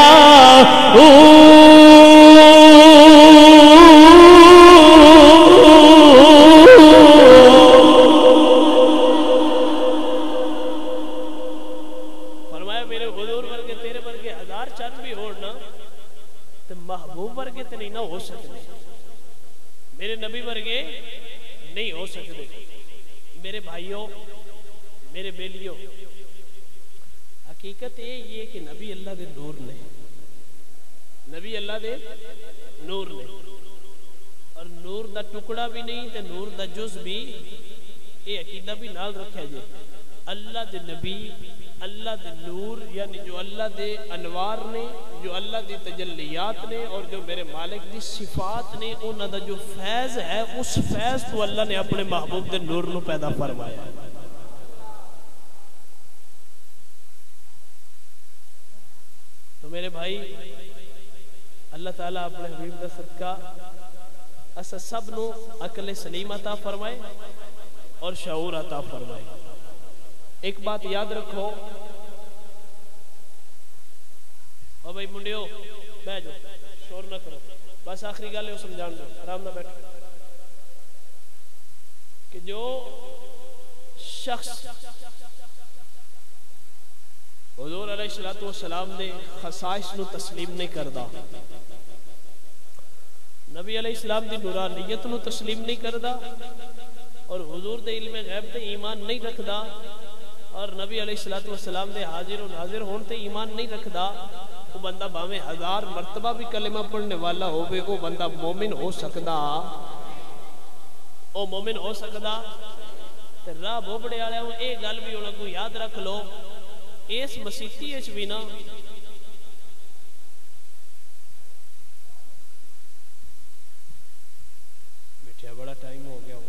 فرمایا میرے حضور ورگے تیرے ورگے ہزار چند بھی ہونا تو محبوب ورگے تو نہیں نہ ہو سکتے میرے نبی ورگے نہیں ہو سکتے میرے بھائیوں میرے بیلیوں حقیقت یہ کہ نبی اللہ دے نور نے نبی اللہ دے نور نے اور نور دا ٹکڑا بھی نہیں تے نور دا جز بھی یہ عقیدہ بھی نال رکھا جائے اللہ دے نبی اللہ دے نور یعنی جو اللہ دے انوار نے جو اللہ دی تجلیات نے اور جو میرے مالک دی صفات نے انہاں دا جو فیض ہے اس فیض تو اللہ نے اپنے محبوب دے نور نو پیدا فرمایا تو میرے بھائی اللہ تعالیٰ اپنے حبیب دا صدقہ اسا سب نو عقل سلیم عطا فرمائے اور شعور عطا فرمائے ایک بات یاد رکھو اور بھائی منڈیو بہ جاؤ شور نہ کرو بس آخری گل ہے وہ سمجھان دو آرام نہ بیٹھو کہ جو شخص حضور علیہ السلام نے خصائص نو تسلیم نہیں کردا نبی علیہ السلام دی نورانیت نو تسلیم نہیں کردا اور حضور دے علم غیب تے ایمان نہیں رکھدا اور نبی علیہ السلام دے حاضر و ناظر ہون تے ایمان نہیں رکھدا وہ بندہ باویں ہزار مرتبہ بھی کلمہ پڑھنے والا ہوئے وہ بندہ مومن ہو سکدا او مومن ہو سکدا تے راہ بوبڑے والے ہوں اے گل بھی انہاں کو یاد رکھ لو اس مسیحی اچ بھی نا بیٹھیا بڑا ٹائم ہو گیا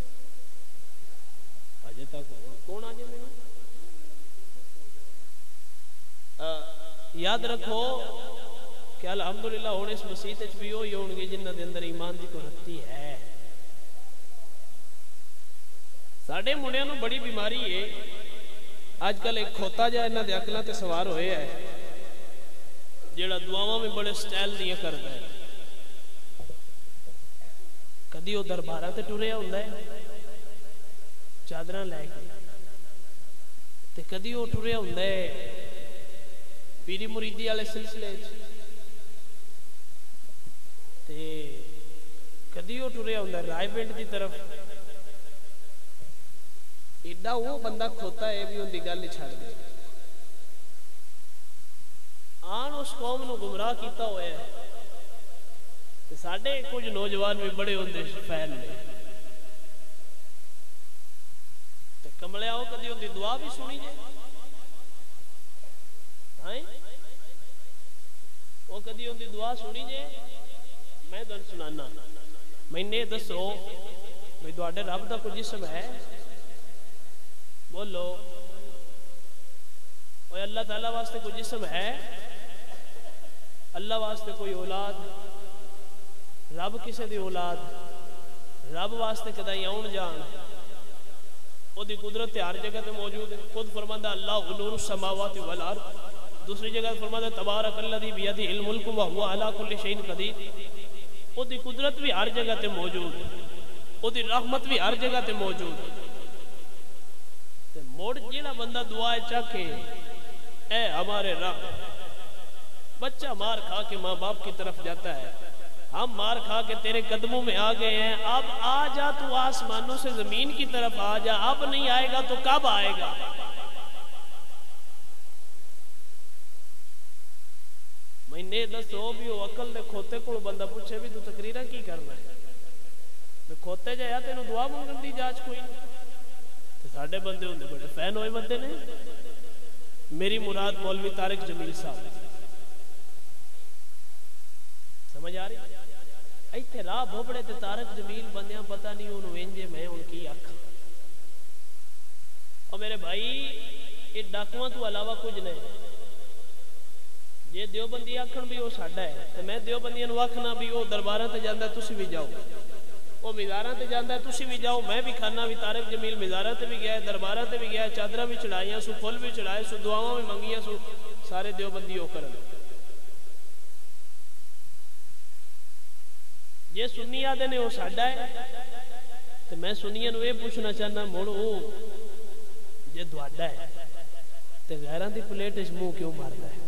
اجے تک کون آ جائے میں یاد رکھو کہ الحمدللہ ہونے اس مسیحت اچ بھی ہوئی ہوں گے جنہ دے اندر ایمان دی کو رکھتی ہے ساڑھے منڈیاں نو بڑی بیماری ہے آج کل ایک کھوتا جا انہاں دے عقلاں تے سوار ہوئے ہے جیڑا دعاواں میں بڑے سٹائل دیا کرتا ہے کدی وہ درباراں تے ٹریا ہوندا ہے چادراں لے کے تے کدی وہ ٹریا ہوندا ہے پیری مریدی والے سلسلے تے کدی وہ ٹریا ہوندا ہے رائے پنڈ دی طرف ایڈا وہ بندہ کھوتا ہے بھی ان دی گل نہیں چھڑ دے آن اس قوم نو گمراہ کیتا ہویا ہے تے ساڈے کچھ نوجوان بھی بڑے ہوندے فیل نے تے کملے آؤ کدی ان دی دعا بھی سنی جائے ہاں وہ کدی ان دی دعا سنی جائے میں دن سنانا میں نے دسو بھئی تواڈے رب دا کوئی جسم ہے بولو اوہ اللہ تعالیٰ واسطے کوئی جسم ہے اللہ واسطے کوئی اولاد رب کسے دی اولاد رب واسطے کدائی آن جان او دی قدرت ہر جگہ تے موجود ہے خود فرماندہ اللہ نور السماوات والارض دوسری جگہ فرماندہ تبارک الذی بیدہ الملک وہو علی کل شیء قدیر او دی قدرت بھی ہر جگہ تے موجود ہے او دی رحمت بھی ہر جگہ تے موجود ہے موڑ جیڑا بندہ دعائے چاکے اے ہمارے رب بچہ مار کھا کے ماں باپ کی طرف جاتا ہے ہم مار کھا کے تیرے قدموں میں آ گئے ہیں اب آ جا تو آسمانوں سے زمین کی طرف آ جا اب نہیں آئے گا تو کب آئے گا میں نے دسو بھی وہ عقل دے کھوتے کو بندہ پوچھے بھی تو تقریرہ کی کرنا ہے میں کھوتے جایا تینوں دعا مانگن دی جاج کوئی نہیں ساڑھے بندے ہوندے بڑے فین ہوئے بندے نے میری مراد مولوی طارق جمیل صاحب سمجھ آ رہی ایتھے راہ بھوبڑے تے طارق جمیل بندیاں پتہ نہیں انہوں انجے میں ان کی آکھا اور میرے بھائی یہ ڈاکواں تو علاوہ کچھ نہیں. جے دیوبندی آکھن بھی وہ ساڈا ہے تو میں دیوبندیاں نوں آکھنا بھی وہ درباراں تے جاندا تسی بھی جاؤ, وہ مزاراں تے جاندا تسی بھی جاؤ. میں بھی کھانا بھی طارق جمیل مزاراں تے بھی گیا, درباراں تے بھی گیا, چادراں بھی چڑھائیاں سو, پھل بھی چڑھائے سو, دعاواں بھی منگیاں سو. سارے دیوبندی او کرن. جے سنی آدھے نے وہ ساڈا ہے تو میں سنیاں نوں یہ پوچھنا چاہنا مڑ وہ جے تہاڈا ہے تے غیراں دی پلیٹ وچ منہ کیوں ماردا ہے؟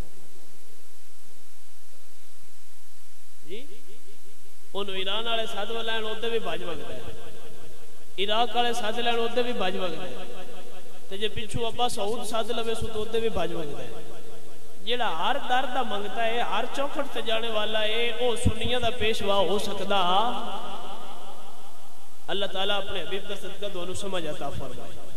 جی انہوں ایران والے سد لین ادھر بھی بج وگدا ہے, عراق والے سد لین ادھر بھی بج وگدا ہے, تے جے پچھو ابا سعود سد لوے سو تو ادھر بھی بج وگدا ہے. جیڑا ہر در دا منگتا ہے, ہر چوکھٹ تے جانے والا ہے, او سنیاں دا پیشوا ہو سکدا. اللہ تعالیٰ اپنے حبیب دا صدقہ دونوں سمجھ عطا فرمائے.